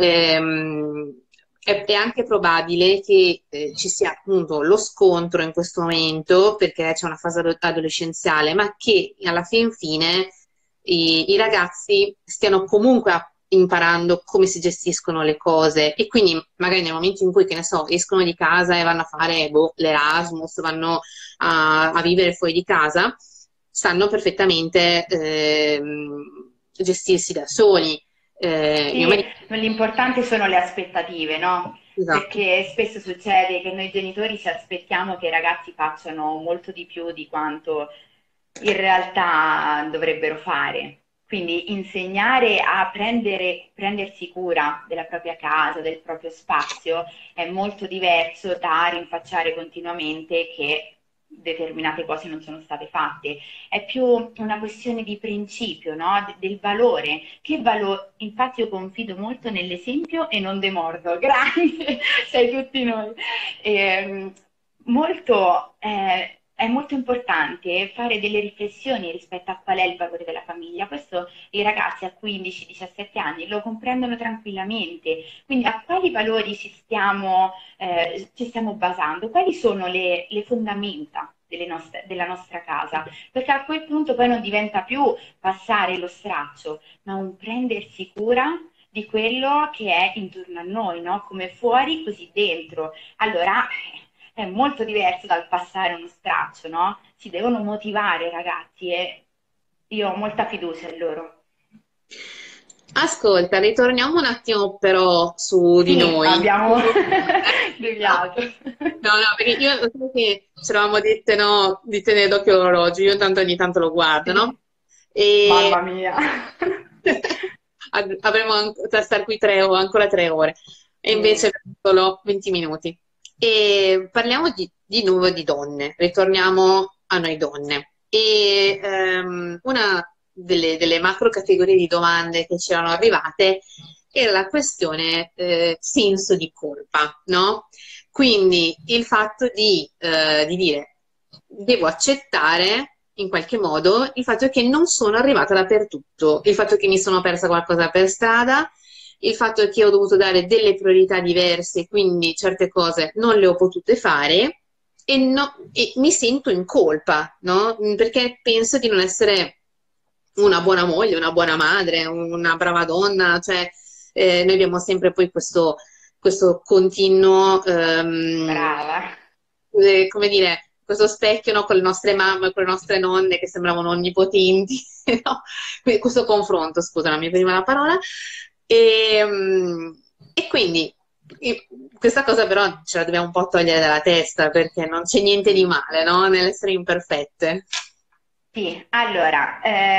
è anche probabile che ci sia appunto lo scontro in questo momento, perché c'è una fase adolescenziale, ma che alla fin fine i ragazzi stiano comunque imparando come si gestiscono le cose e quindi magari nel momento in cui, che ne so, escono di casa e vanno a fare boh, l'Erasmus, vanno a vivere fuori di casa, sanno perfettamente gestirsi da soli. Mio Sì, marito, l'importante sono le aspettative, no? esatto. Perché spesso succede che noi genitori ci aspettiamo che i ragazzi facciano molto di più di quanto in realtà dovrebbero fare. Quindi insegnare a prendersi cura della propria casa, del proprio spazio, è molto diverso da rinfacciare continuamente che determinate cose non sono state fatte. È più una questione di principio, no? Del valore. Che valore? Infatti io confido molto nell'esempio e non demordo. Grande, sei tutti noi. E, molto, è molto importante fare delle riflessioni rispetto a qual è il valore della famiglia. Questo i ragazzi a 15-17 anni lo comprendono tranquillamente. Quindi a quali valori ci stiamo basando? Quali sono le fondamenta della nostra casa, perché a quel punto poi non diventa più passare lo straccio, ma un prendersi cura di quello che è intorno a noi, no? Come fuori, così dentro. Allora è molto diverso dal passare uno straccio, no? Si devono motivare, ragazzi, e io ho molta fiducia in loro. Ascolta, ritorniamo un attimo però su di Sì, noi. abbiamo No, deviato. no, perché io so che ci eravamo dette no, di tenere d'occhio l'orologio, io tanto ogni tanto lo guardo, Sì, no? E mamma mia. avremo da stare qui ancora 3 ore, e invece Sì. abbiamo solo 20 minuti. E parliamo di nuovo di donne, ritorniamo a noi donne. E una delle macro categorie di domande che ci erano arrivate era la questione senso di colpa, no? Quindi il fatto di dire devo accettare in qualche modo il fatto che non sono arrivata dappertutto, il fatto che mi sono persa qualcosa per strada, il fatto che ho dovuto dare delle priorità diverse, quindi certe cose non le ho potute fare e mi sento in colpa, no? Perché penso di non essere una buona moglie, una buona madre, una brava donna, cioè noi abbiamo sempre poi questo continuo, Brava. come dire, questo specchio, no, con le nostre mamme, con le nostre nonne che sembravano onnipotenti, no? Questo confronto, scusa, non mi veniva la parola. E quindi questa cosa però ce la dobbiamo un po' togliere dalla testa perché non c'è niente di male, no? Nell'essere imperfette. Sì, allora,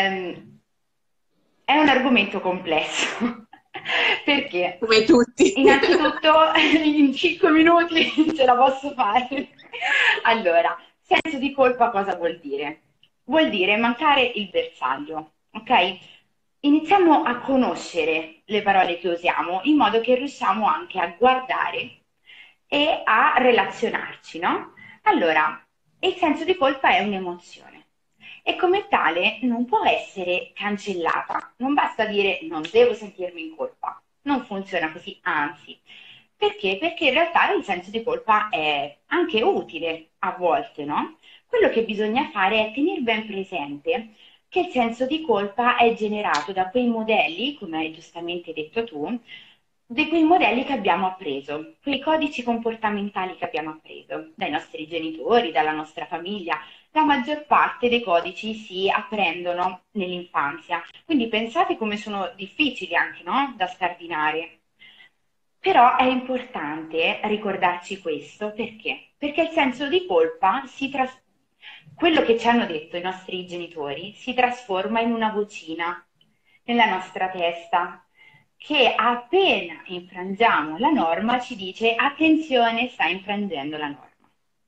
è un argomento complesso, perché Come tutti. innanzitutto in 5 minuti ce la posso fare. Allora, senso di colpa cosa vuol dire? Vuol dire mancare il bersaglio, ok? Iniziamo a conoscere le parole che usiamo in modo che riusciamo anche a guardare e a relazionarci, no? Allora, il senso di colpa è un'emozione e come tale non può essere cancellata. Non basta dire non devo sentirmi in colpa. Non funziona così, anzi. Perché? Perché in realtà il senso di colpa è anche utile a volte, no? Quello che bisogna fare è tenere ben presente che il senso di colpa è generato da quei modelli, come hai giustamente detto tu, di quei modelli che abbiamo appreso, quei codici comportamentali che abbiamo appreso dai nostri genitori, dalla nostra famiglia. La maggior parte dei codici si apprendono nell'infanzia, quindi pensate come sono difficili anche, no? Da scardinare. Però è importante ricordarci questo perché? Perché il senso di colpa quello che ci hanno detto i nostri genitori si trasforma in una vocina nella nostra testa che appena infrangiamo la norma ci dice attenzione, stai infrangendo la norma.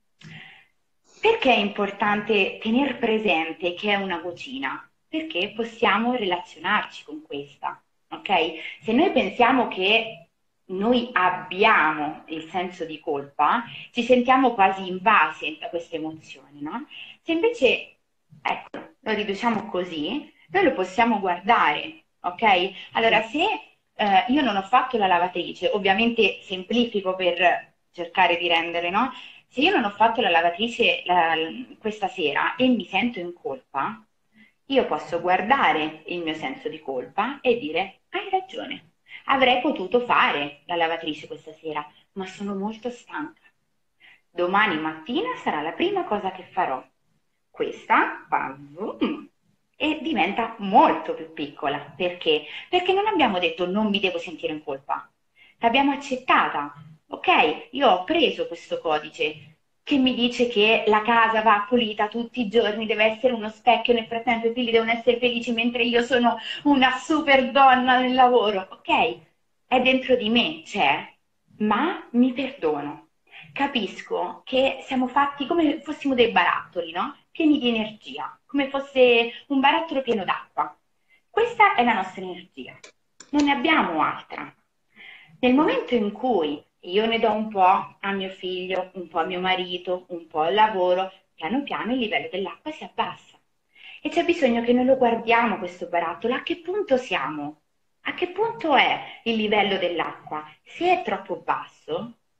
Perché è importante tenere presente che è una vocina? Perché possiamo relazionarci con questa, ok? Se noi pensiamo che noi abbiamo il senso di colpa, ci sentiamo quasi invasi da queste emozioni, no? Se invece, ecco, lo riduciamo così, noi lo possiamo guardare, ok? Allora, se io non ho fatto la lavatrice, ovviamente semplifico per cercare di rendere, no? Se io non ho fatto la lavatrice questa sera e mi sento in colpa, io posso guardare il mio senso di colpa e dire, hai ragione, avrei potuto fare la lavatrice questa sera, ma sono molto stanca. Domani mattina sarà la prima cosa che farò. Questa va zoom, e diventa molto più piccola. Perché? Perché non abbiamo detto non mi devo sentire in colpa. L'abbiamo accettata. Ok, io ho preso questo codice che mi dice che la casa va pulita tutti i giorni, deve essere uno specchio, nel frattempo i figli devono essere felici mentre io sono una super donna nel lavoro. Ok, è dentro di me, c'è, ma mi perdono. Capisco che siamo fatti come fossimo dei barattoli, no? Pieni di energia, come fosse un barattolo pieno d'acqua. Questa è la nostra energia, non ne abbiamo altra. Nel momento in cui io ne do un po' a mio figlio, un po' a mio marito, un po' al lavoro, piano piano il livello dell'acqua si abbassa. E c'è bisogno che noi lo guardiamo questo barattolo, a che punto siamo? A che punto è il livello dell'acqua? Se è troppo basso,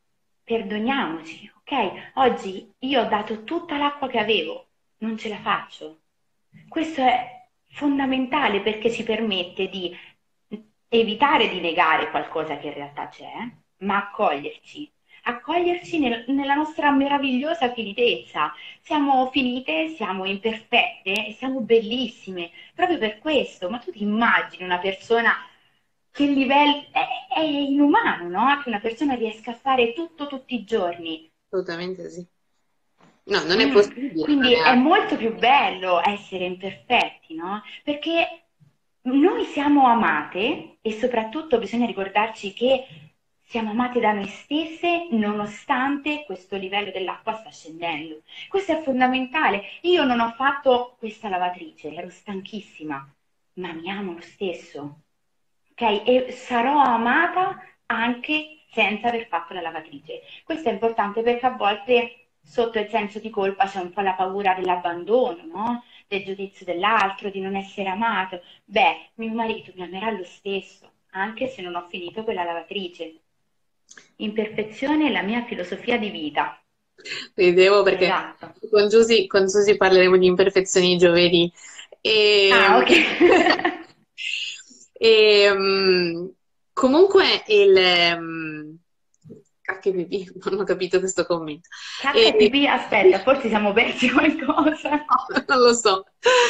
perdoniamoci, ok? Oggi io ho dato tutta l'acqua che avevo, non ce la faccio. Questo è fondamentale perché ci permette di evitare di negare qualcosa che in realtà c'è, ma accoglierci nella nostra meravigliosa finitezza. Siamo finite, siamo imperfette e siamo bellissime, proprio per questo. Ma tu ti immagini una persona che livello è inumano, no? Che una persona riesca a fare tutto tutti i giorni. Assolutamente sì. No, non è Mm, possibile, non quindi è è molto più bello essere imperfetti, no? Perché noi siamo amate e soprattutto bisogna ricordarci che siamo amate da noi stesse nonostante questo livello dell'acqua sta scendendo. Questo è fondamentale. Io non ho fatto questa lavatrice, ero stanchissima, ma mi amo lo stesso, ok? E sarò amata anche senza aver fatto la lavatrice. Questo è importante perché a volte sotto il senso di colpa c'è un po' la paura dell'abbandono, no? Del giudizio dell'altro, di non essere amato. Beh, mio marito mi amerà lo stesso, anche se non ho finito quella lavatrice. Imperfezione è la mia filosofia di vita. Ridevo perché Esatto. con Susi parleremo di imperfezioni giovedì. Ah, E, ok. e, comunque cacchio pipì, non ho capito questo commento. Cacca E, e pipì, aspetta, forse siamo persi qualcosa. non lo so.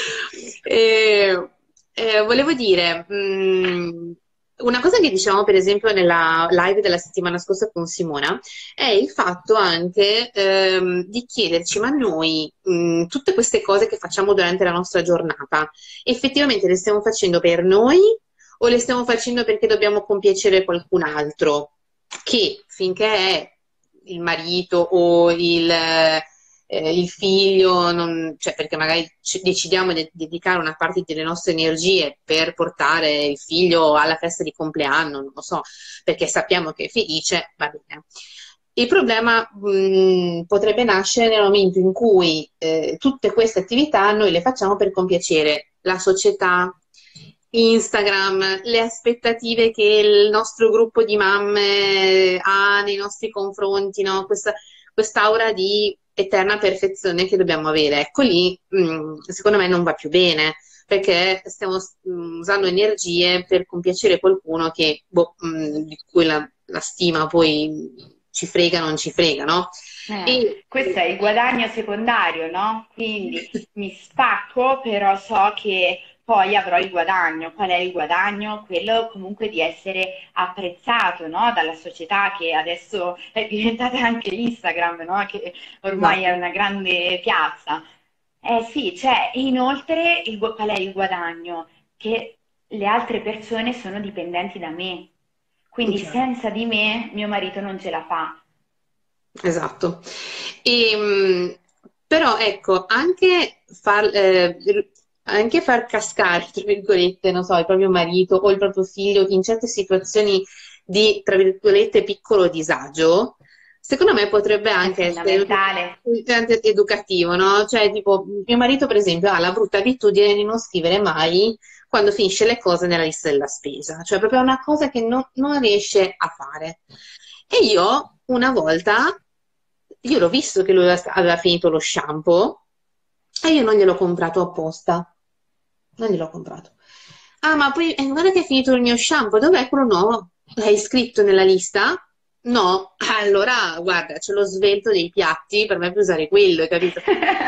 E, volevo dire, una cosa che dicevamo per esempio nella live della settimana scorsa con Simona è il fatto anche di chiederci, ma noi tutte queste cose che facciamo durante la nostra giornata, effettivamente le stiamo facendo per noi o le stiamo facendo perché dobbiamo compiacere qualcun altro? Che finché è il marito o il figlio, cioè perché magari decidiamo di dedicare una parte delle nostre energie per portare il figlio alla festa di compleanno, non lo so, perché sappiamo che è felice, va bene. Il problema potrebbe nascere nel momento in cui tutte queste attività noi le facciamo per compiacere la società, Instagram, le aspettative che il nostro gruppo di mamme ha nei nostri confronti, no? Quest'aura di eterna perfezione che dobbiamo avere. Ecco lì, secondo me non va più bene, perché stiamo usando energie per compiacere qualcuno che, boh, di cui la stima poi ci frega, non ci frega, no? E, Questo è il guadagno secondario, no? Quindi mi spacco, però so che poi avrò il guadagno. Qual è il guadagno? Quello comunque di essere apprezzato, no? Dalla società che adesso è diventata anche Instagram, no? Che ormai è esatto, una grande piazza. Eh sì, cioè, inoltre qual è il guadagno? Che le altre persone sono dipendenti da me. Quindi chiaro. senza di me mio marito non ce la fa. Esatto. E, però ecco, anche far cascare, tra virgolette, non so, il proprio marito o il proprio figlio in certe situazioni di, tra virgolette, piccolo disagio, secondo me potrebbe È anche essere fondamentale. educativo, no? Cioè, tipo, mio marito, per esempio, ha la brutta abitudine di non scrivere mai quando finisce le cose nella lista della spesa, cioè proprio una cosa che non riesce a fare. E io una volta, io l'ho visto che lui aveva finito lo shampoo e io non gliel'ho comprato apposta. Non gliel'ho comprato. Ah, ma poi guarda che è finito il mio shampoo, dov'è quello nuovo? L'hai iscritto nella lista? No, allora guarda, c'è lo svelto dei piatti, per me puoi usare quello, hai capito?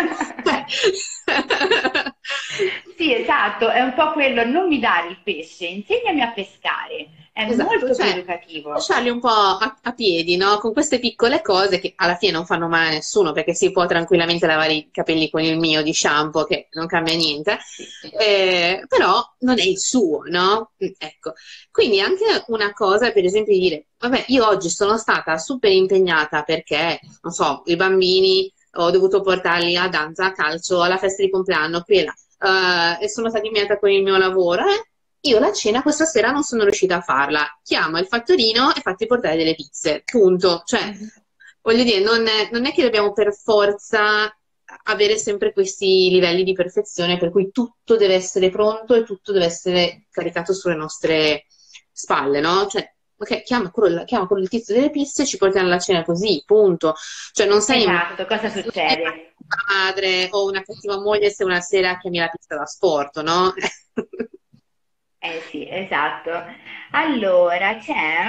Sì, esatto, è un po' quello, non mi dare il pesce, insegnami a pescare, è Esatto, molto più cioè educativo. lasciarli un po' a piedi, no? Con queste piccole cose che alla fine non fanno male a nessuno, perché si può tranquillamente lavare i capelli con il mio di shampoo, che non cambia niente, Sì, sì. però non è il suo, no? Ecco. Quindi anche una cosa, per esempio, di dire, vabbè, io oggi sono stata super impegnata perché, non so, i bambini ho dovuto portarli a danza, a calcio, alla festa di compleanno, qui e là, e sono stata impegnata con il mio lavoro, io la cena questa sera non sono riuscita a farla. Chiama il fattorino e fatti portare delle pizze. Punto. Cioè, Mhm. voglio dire, non è che dobbiamo per forza avere sempre questi livelli di perfezione per cui tutto deve essere pronto e tutto deve essere caricato sulle nostre spalle, no? Cioè, ok, chiama quello il tizio delle pizze e ci portiamo alla cena così, punto. Cioè non sei Esatto, cosa succede? una madre o una cattiva moglie se una sera chiami la pizza da sporto, no? Eh sì, esatto. Allora, c'è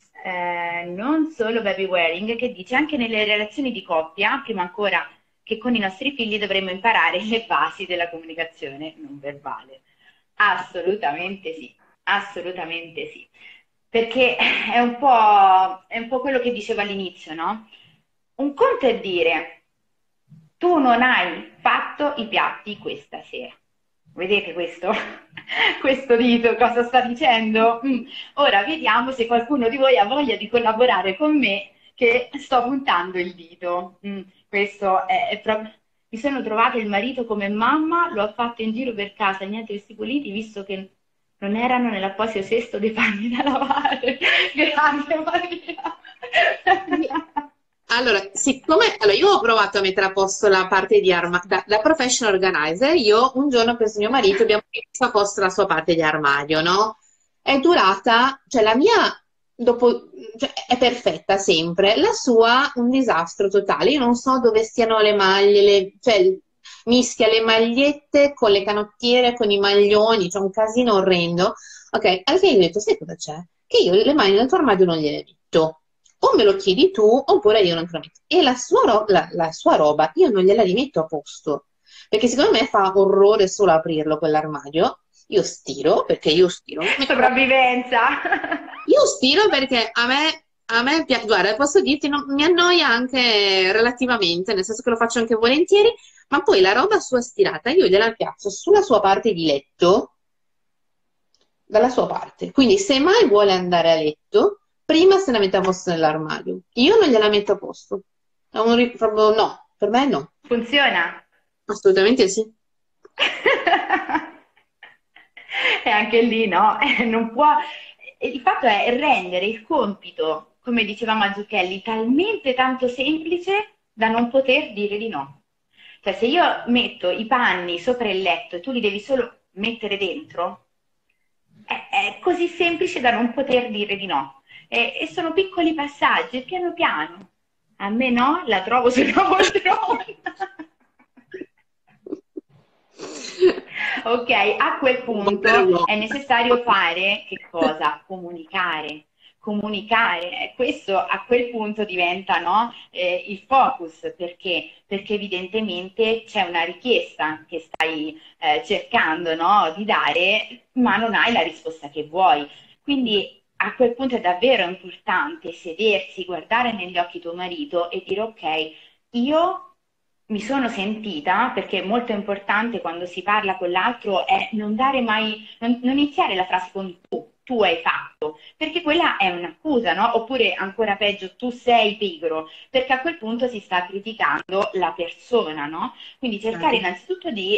non solo Baby Wearing che dice anche nelle relazioni di coppia, prima ancora che con i nostri figli dovremmo imparare le basi della comunicazione non verbale. Assolutamente sì, assolutamente sì. Perché è un po' quello che dicevo all'inizio, no? Un conto è dire tu non hai fatto i piatti questa sera. Vedete questo? Questo dito cosa sta dicendo? Ora vediamo se qualcuno di voi ha voglia di collaborare con me che sto puntando il dito. Questo è proprio... Mi sono trovata il marito come mamma, l'ho fatto in giro per casa, niente vestiti puliti, visto che non erano nell'apposito cesto dei panni da lavare. Grande Maria! Allora, io ho provato a mettere a posto la parte di da professional organizer, io un giorno preso mio marito abbiamo messo a posto la sua parte di armadio, no? È durata, cioè la mia dopo, cioè, è perfetta sempre, la sua un disastro totale. Io non so dove stiano le maglie, cioè mischia le magliette con le canottiere, con i maglioni, c'è un casino orrendo. Ok, alla fine gli ho detto, sai cosa c'è? Che io le mani nel tuo armadio non gliele metto. O me lo chiedi tu, oppure io non te lo metto. E la sua roba io non gliela rimetto a posto, perché secondo me fa orrore solo aprirlo quell'armadio. Io stiro, perché io stiro. Sopravvivenza! Io stiro perché a me piace, guarda, posso dirti, mi annoia anche relativamente, nel senso che lo faccio anche volentieri, ma poi la roba sua stirata io gliela piazzo sulla sua parte di letto, dalla sua parte. Quindi se mai vuole andare a letto, prima se la mette a posto nell'armadio. Io non gliela metto a posto. Proprio no, per me no. Funziona? Assolutamente sì. E anche lì no, non può. Il fatto è rendere il compito, come diceva Mazzucchelli, talmente tanto semplice da non poter dire di no. Cioè, se io metto i panni sopra il letto e tu li devi solo mettere dentro, è così semplice da non poter dire di no. E sono piccoli passaggi, piano piano. A me no, la trovo sulla poltrona. Ok, a quel Però punto no. è necessario fare che cosa? Comunicare. Comunicare, e questo a quel punto diventa no, il focus perché evidentemente c'è una richiesta che stai cercando no, di dare, ma non hai la risposta che vuoi. Quindi a quel punto è davvero importante sedersi, guardare negli occhi tuo marito e dire ok, io mi sono sentita, perché è molto importante quando si parla con l'altro, è non dare mai, non iniziare la frase con tu hai fatto, perché quella è un'accusa, no? Oppure ancora peggio, tu sei pigro, perché a quel punto si sta criticando la persona, no? Quindi cercare Certo. innanzitutto di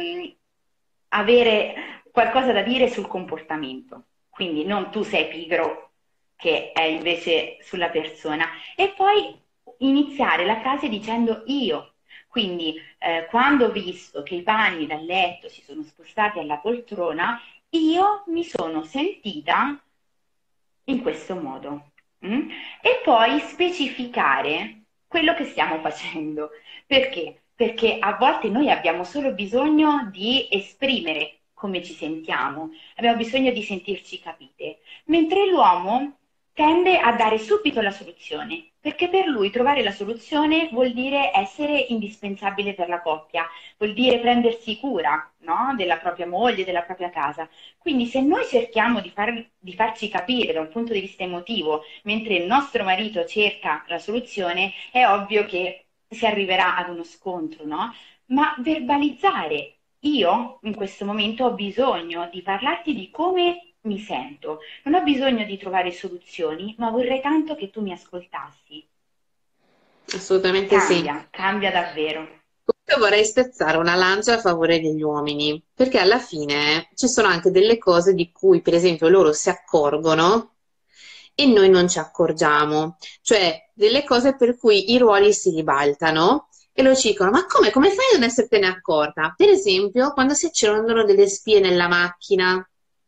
avere qualcosa da dire sul comportamento, quindi non tu sei pigro, che è invece sulla persona, e poi iniziare la frase dicendo io. Quindi quando ho visto che i panni dal letto si sono spostati alla poltrona, io mi sono sentita in questo modo. E poi specificare quello che stiamo facendo. Perché? Perché a volte noi abbiamo solo bisogno di esprimere come ci sentiamo, abbiamo bisogno di sentirci capite, mentre l'uomo tende a dare subito la soluzione, perché per lui trovare la soluzione vuol dire essere indispensabile per la coppia, vuol dire prendersi cura, no? Della propria moglie, della propria casa. Quindi se noi cerchiamo di farci capire da un punto di vista emotivo, mentre il nostro marito cerca la soluzione, è ovvio che si arriverà ad uno scontro, no? Ma verbalizzare, io in questo momento ho bisogno di parlarti di come mi sento, non ho bisogno di trovare soluzioni, ma vorrei tanto che tu mi ascoltassi. Assolutamente sì. Cambia, cambia davvero. Io vorrei spezzare una lancia a favore degli uomini, perché alla fine ci sono anche delle cose di cui, per esempio, loro si accorgono e noi non ci accorgiamo, cioè delle cose per cui i ruoli si ribaltano e loro ci dicono: ma come? Come fai a non essertene accorta? Per esempio, quando si accendono delle spie nella macchina.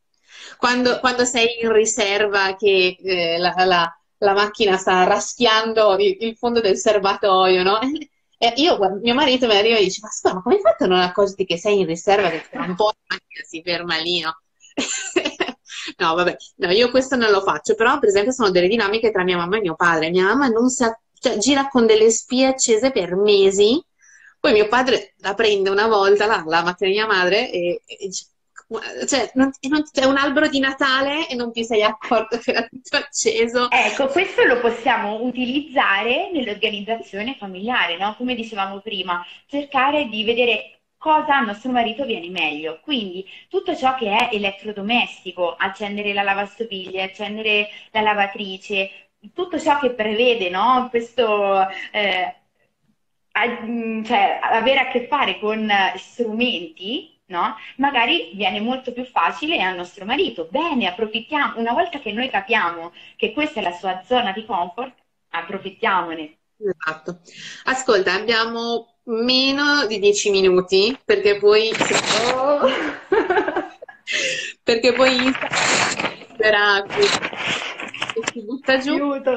Quando sei in riserva che la macchina sta raschiando il fondo del serbatoio, no? E io, mio marito mi arriva e dice, ma scusa, ma come hai fatto a non accorgerti che sei in riserva, che tra un po' la macchina si ferma lì, no? No, vabbè, no, io questo non lo faccio, però per esempio sono delle dinamiche tra mia mamma e mio padre. Mia mamma non cioè, gira con delle spie accese per mesi, poi mio padre la prende una volta, la macchina di mia madre, e dice, cioè, c'è un albero di Natale e non ti sei accorto che era tutto acceso. Ecco, questo lo possiamo utilizzare nell'organizzazione familiare, no? Come dicevamo prima, cercare di vedere cosa al nostro marito viene meglio. Quindi tutto ciò che è elettrodomestico, accendere la lavastoviglie, accendere la lavatrice, tutto ciò che prevede, no? Questo, cioè, avere a che fare con strumenti, no? Magari viene molto più facile al nostro marito. Bene, approfittiamo, una volta che noi capiamo che questa è la sua zona di comfort, approfittiamone. Esatto. Ascolta, abbiamo meno di 10 minuti perché poi, Oh. perché poi Instagram che si butta giù. Aiuto.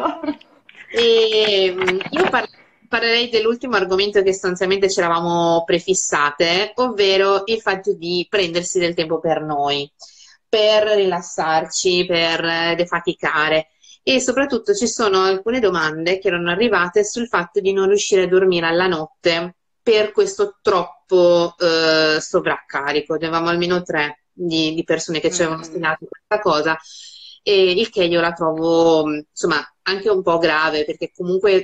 E io parlerei dell'ultimo argomento che sostanzialmente ci eravamo prefissate, ovvero il fatto di prendersi del tempo per noi, per rilassarci, per defaticare. E soprattutto ci sono alcune domande che erano arrivate sul fatto di non riuscire a dormire alla notte per questo troppo sovraccarico. Ne avevamo almeno tre di persone che ci avevano Mm. spiegato questa cosa, e il che io la trovo insomma anche un po' grave perché comunque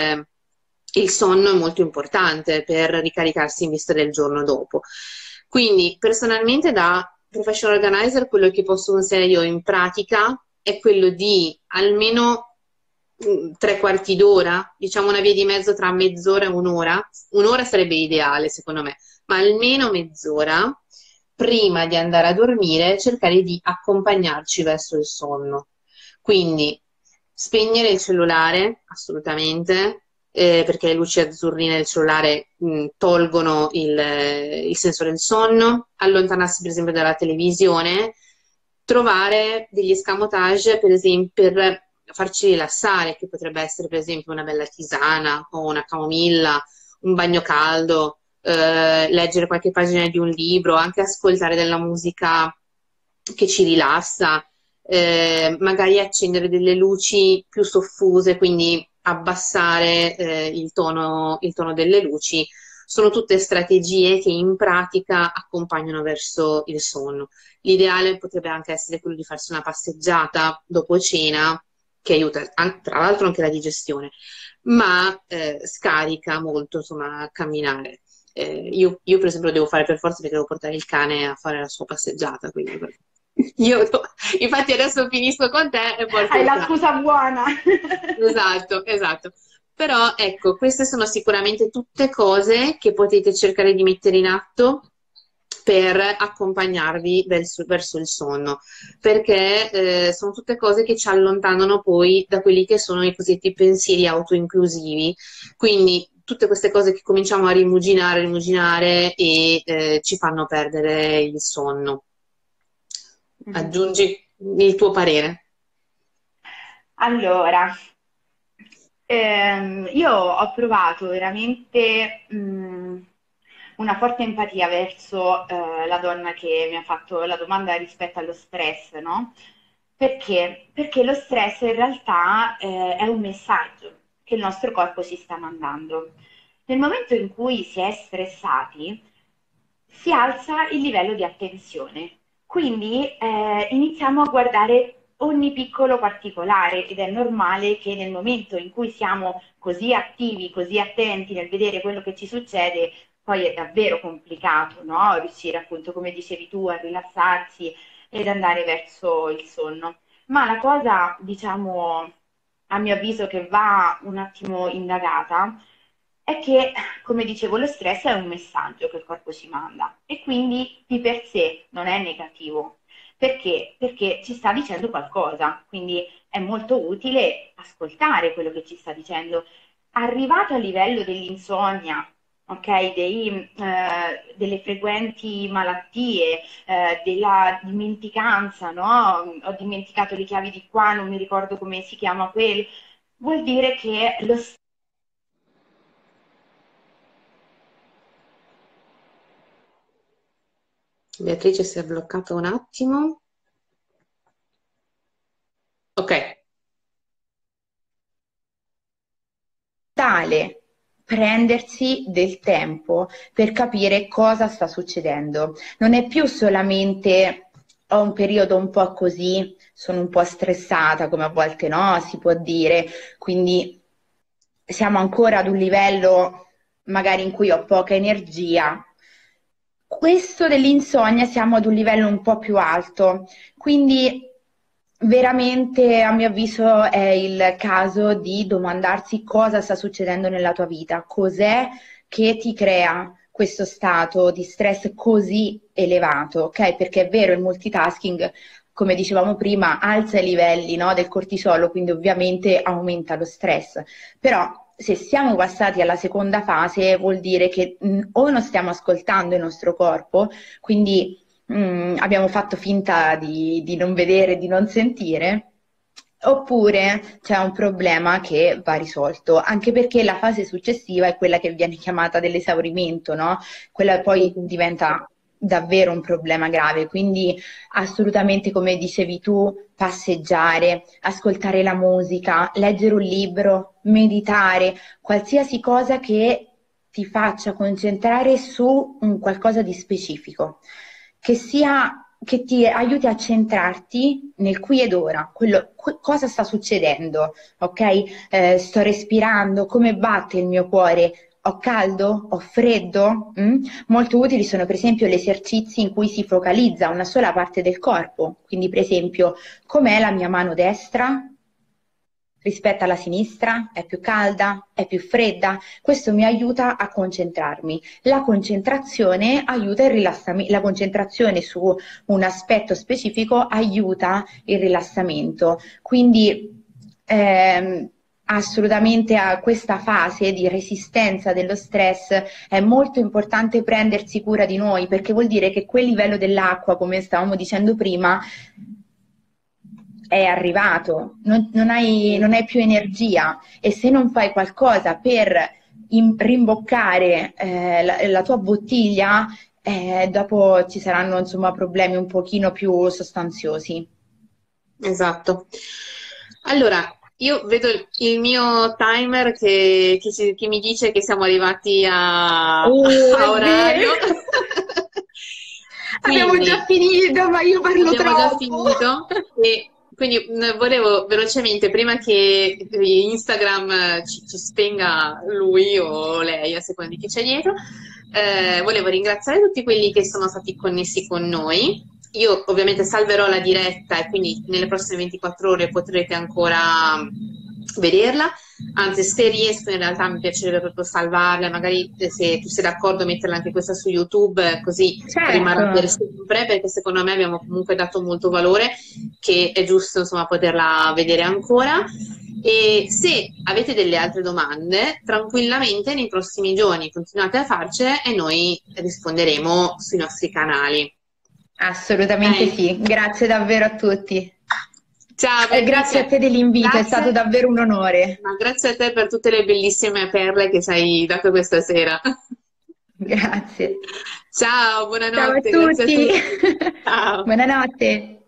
il sonno è molto importante per ricaricarsi in vista del giorno dopo. Quindi personalmente da professional organizer quello che posso consigliare io in pratica è quello di almeno tre quarti d'ora, diciamo una via di mezzo tra mezz'ora e un'ora. Un'ora sarebbe ideale, secondo me, ma almeno mezz'ora prima di andare a dormire, cercare di accompagnarci verso il sonno. Quindi spegnere il cellulare, assolutamente, perché le luci azzurrine del cellulare tolgono il senso del sonno, allontanarsi per esempio dalla televisione, trovare degli escamotage per esempio per farci rilassare, che potrebbe essere per esempio una bella tisana o una camomilla, un bagno caldo, leggere qualche pagina di un libro, anche ascoltare della musica che ci rilassa, magari accendere delle luci più soffuse, quindi abbassare il tono delle luci. Sono tutte strategie che in pratica accompagnano verso il sonno. L'ideale potrebbe anche essere quello di farsi una passeggiata dopo cena, che aiuta tra l'altro anche la digestione, ma scarica molto, insomma, camminare. Io, per esempio lo devo fare per forza perché devo portare il cane a fare la sua passeggiata, quindi io, infatti adesso finisco con te e porto Hai il la cane. scusa buona. Esatto, esatto. Però ecco, queste sono sicuramente tutte cose che potete cercare di mettere in atto per accompagnarvi verso il sonno, perché sono tutte cose che ci allontanano poi da quelli che sono i cosiddetti pensieri autoinclusivi. Quindi tutte queste cose che cominciamo a rimuginare e ci fanno perdere il sonno. Mhm. Aggiungi il tuo parere. Allora, io ho provato veramente una forte empatia verso la donna che mi ha fatto la domanda rispetto allo stress, no? Perché? Perché lo stress in realtà è un messaggio che il nostro corpo ci sta mandando. Nel momento in cui si è stressati, si alza il livello di attenzione. Quindi iniziamo a guardare ogni piccolo particolare ed è normale che nel momento in cui siamo così attivi, così attenti nel vedere quello che ci succede, poi è davvero complicato, no? Riuscire appunto, come dicevi tu, a rilassarsi ed andare verso il sonno. Ma la cosa, diciamo, a mio avviso che va un attimo indagata è che, come dicevo, lo stress è un messaggio che il corpo ci manda e quindi di per sé non è negativo. Perché? Perché ci sta dicendo qualcosa, quindi è molto utile ascoltare quello che ci sta dicendo. Arrivato al livello dell'insonnia, ok? Delle frequenti malattie, della dimenticanza, no? Ho dimenticato le chiavi di qua, non mi ricordo come si chiama quello. Vuol dire che lo Beatrice si è bloccata un attimo. Ok, tale prendersi del tempo per capire cosa sta succedendo. Non è più solamente ho un periodo un po' così, sono un po' stressata, come a volte no, si può dire, quindi siamo ancora ad un livello magari in cui ho poca energia. Questo dell'insonnia siamo ad un livello un po' più alto, quindi veramente a mio avviso è il caso di domandarsi cosa sta succedendo nella tua vita, cos'è che ti crea questo stato di stress così elevato, ok? Perché è vero, il multitasking, come dicevamo prima, alza i livelli, no, del cortisolo, quindi ovviamente aumenta lo stress. Però se siamo passati alla seconda fase vuol dire che o non stiamo ascoltando il nostro corpo, quindi abbiamo fatto finta di non vedere, di non sentire, oppure c'è un problema che va risolto, anche perché la fase successiva è quella che viene chiamata dell'esaurimento, no? Quella poi diventa davvero un problema grave, quindi assolutamente come dicevi tu, passeggiare, ascoltare la musica, leggere un libro, meditare, qualsiasi cosa che ti faccia concentrare su un qualcosa di specifico, che ti aiuti a centrarti nel qui ed ora, cosa sta succedendo, ok? Sto respirando, come batte il mio cuore? Ho caldo? Ho freddo? Mm? Molto utili sono per esempio gli esercizi in cui si focalizza una sola parte del corpo, quindi per esempio com'è la mia mano destra rispetto alla sinistra, è più calda, è più fredda, questo mi aiuta a concentrarmi. La concentrazione aiuta il rilassamento, la concentrazione su un aspetto specifico aiuta il rilassamento. Quindi assolutamente a questa fase di resistenza dello stress è molto importante prendersi cura di noi, perché vuol dire che quel livello dell'acqua, come stavamo dicendo prima, è arrivato, non hai più energia e se non fai qualcosa per rimboccare la tua bottiglia, dopo ci saranno insomma problemi un pochino più sostanziosi. esatto. Allora, io vedo il mio timer che mi dice che siamo arrivati Oh, a è vero! orario. Abbiamo già Quindi finito, ma io parlo abbiamo già troppo. finito e quindi volevo velocemente, prima che Instagram ci spenga lui o lei, a seconda di chi c'è dietro, volevo ringraziare tutti quelli che sono stati connessi con noi. Io ovviamente salverò la diretta e quindi nelle prossime 24 ore potrete ancora vederla. Anzi, se riesco, in realtà mi piacerebbe proprio salvarla, magari se tu sei d'accordo metterla anche questa su YouTube, così Certo. rimarrà per sempre, perché secondo me abbiamo comunque dato molto valore, che è giusto insomma poterla vedere ancora. E se avete delle altre domande, tranquillamente nei prossimi giorni continuate a farcele e noi risponderemo sui nostri canali. Assolutamente Ok? sì, grazie davvero a tutti. Ciao E grazie a Beatrice, te dell'invito, è stato grazie, davvero un onore. ma grazie a te per tutte le bellissime perle che ci hai dato questa sera. Grazie. Ciao, Ciao a buonanotte, grazie a tutti. tutti. Ciao. Buonanotte.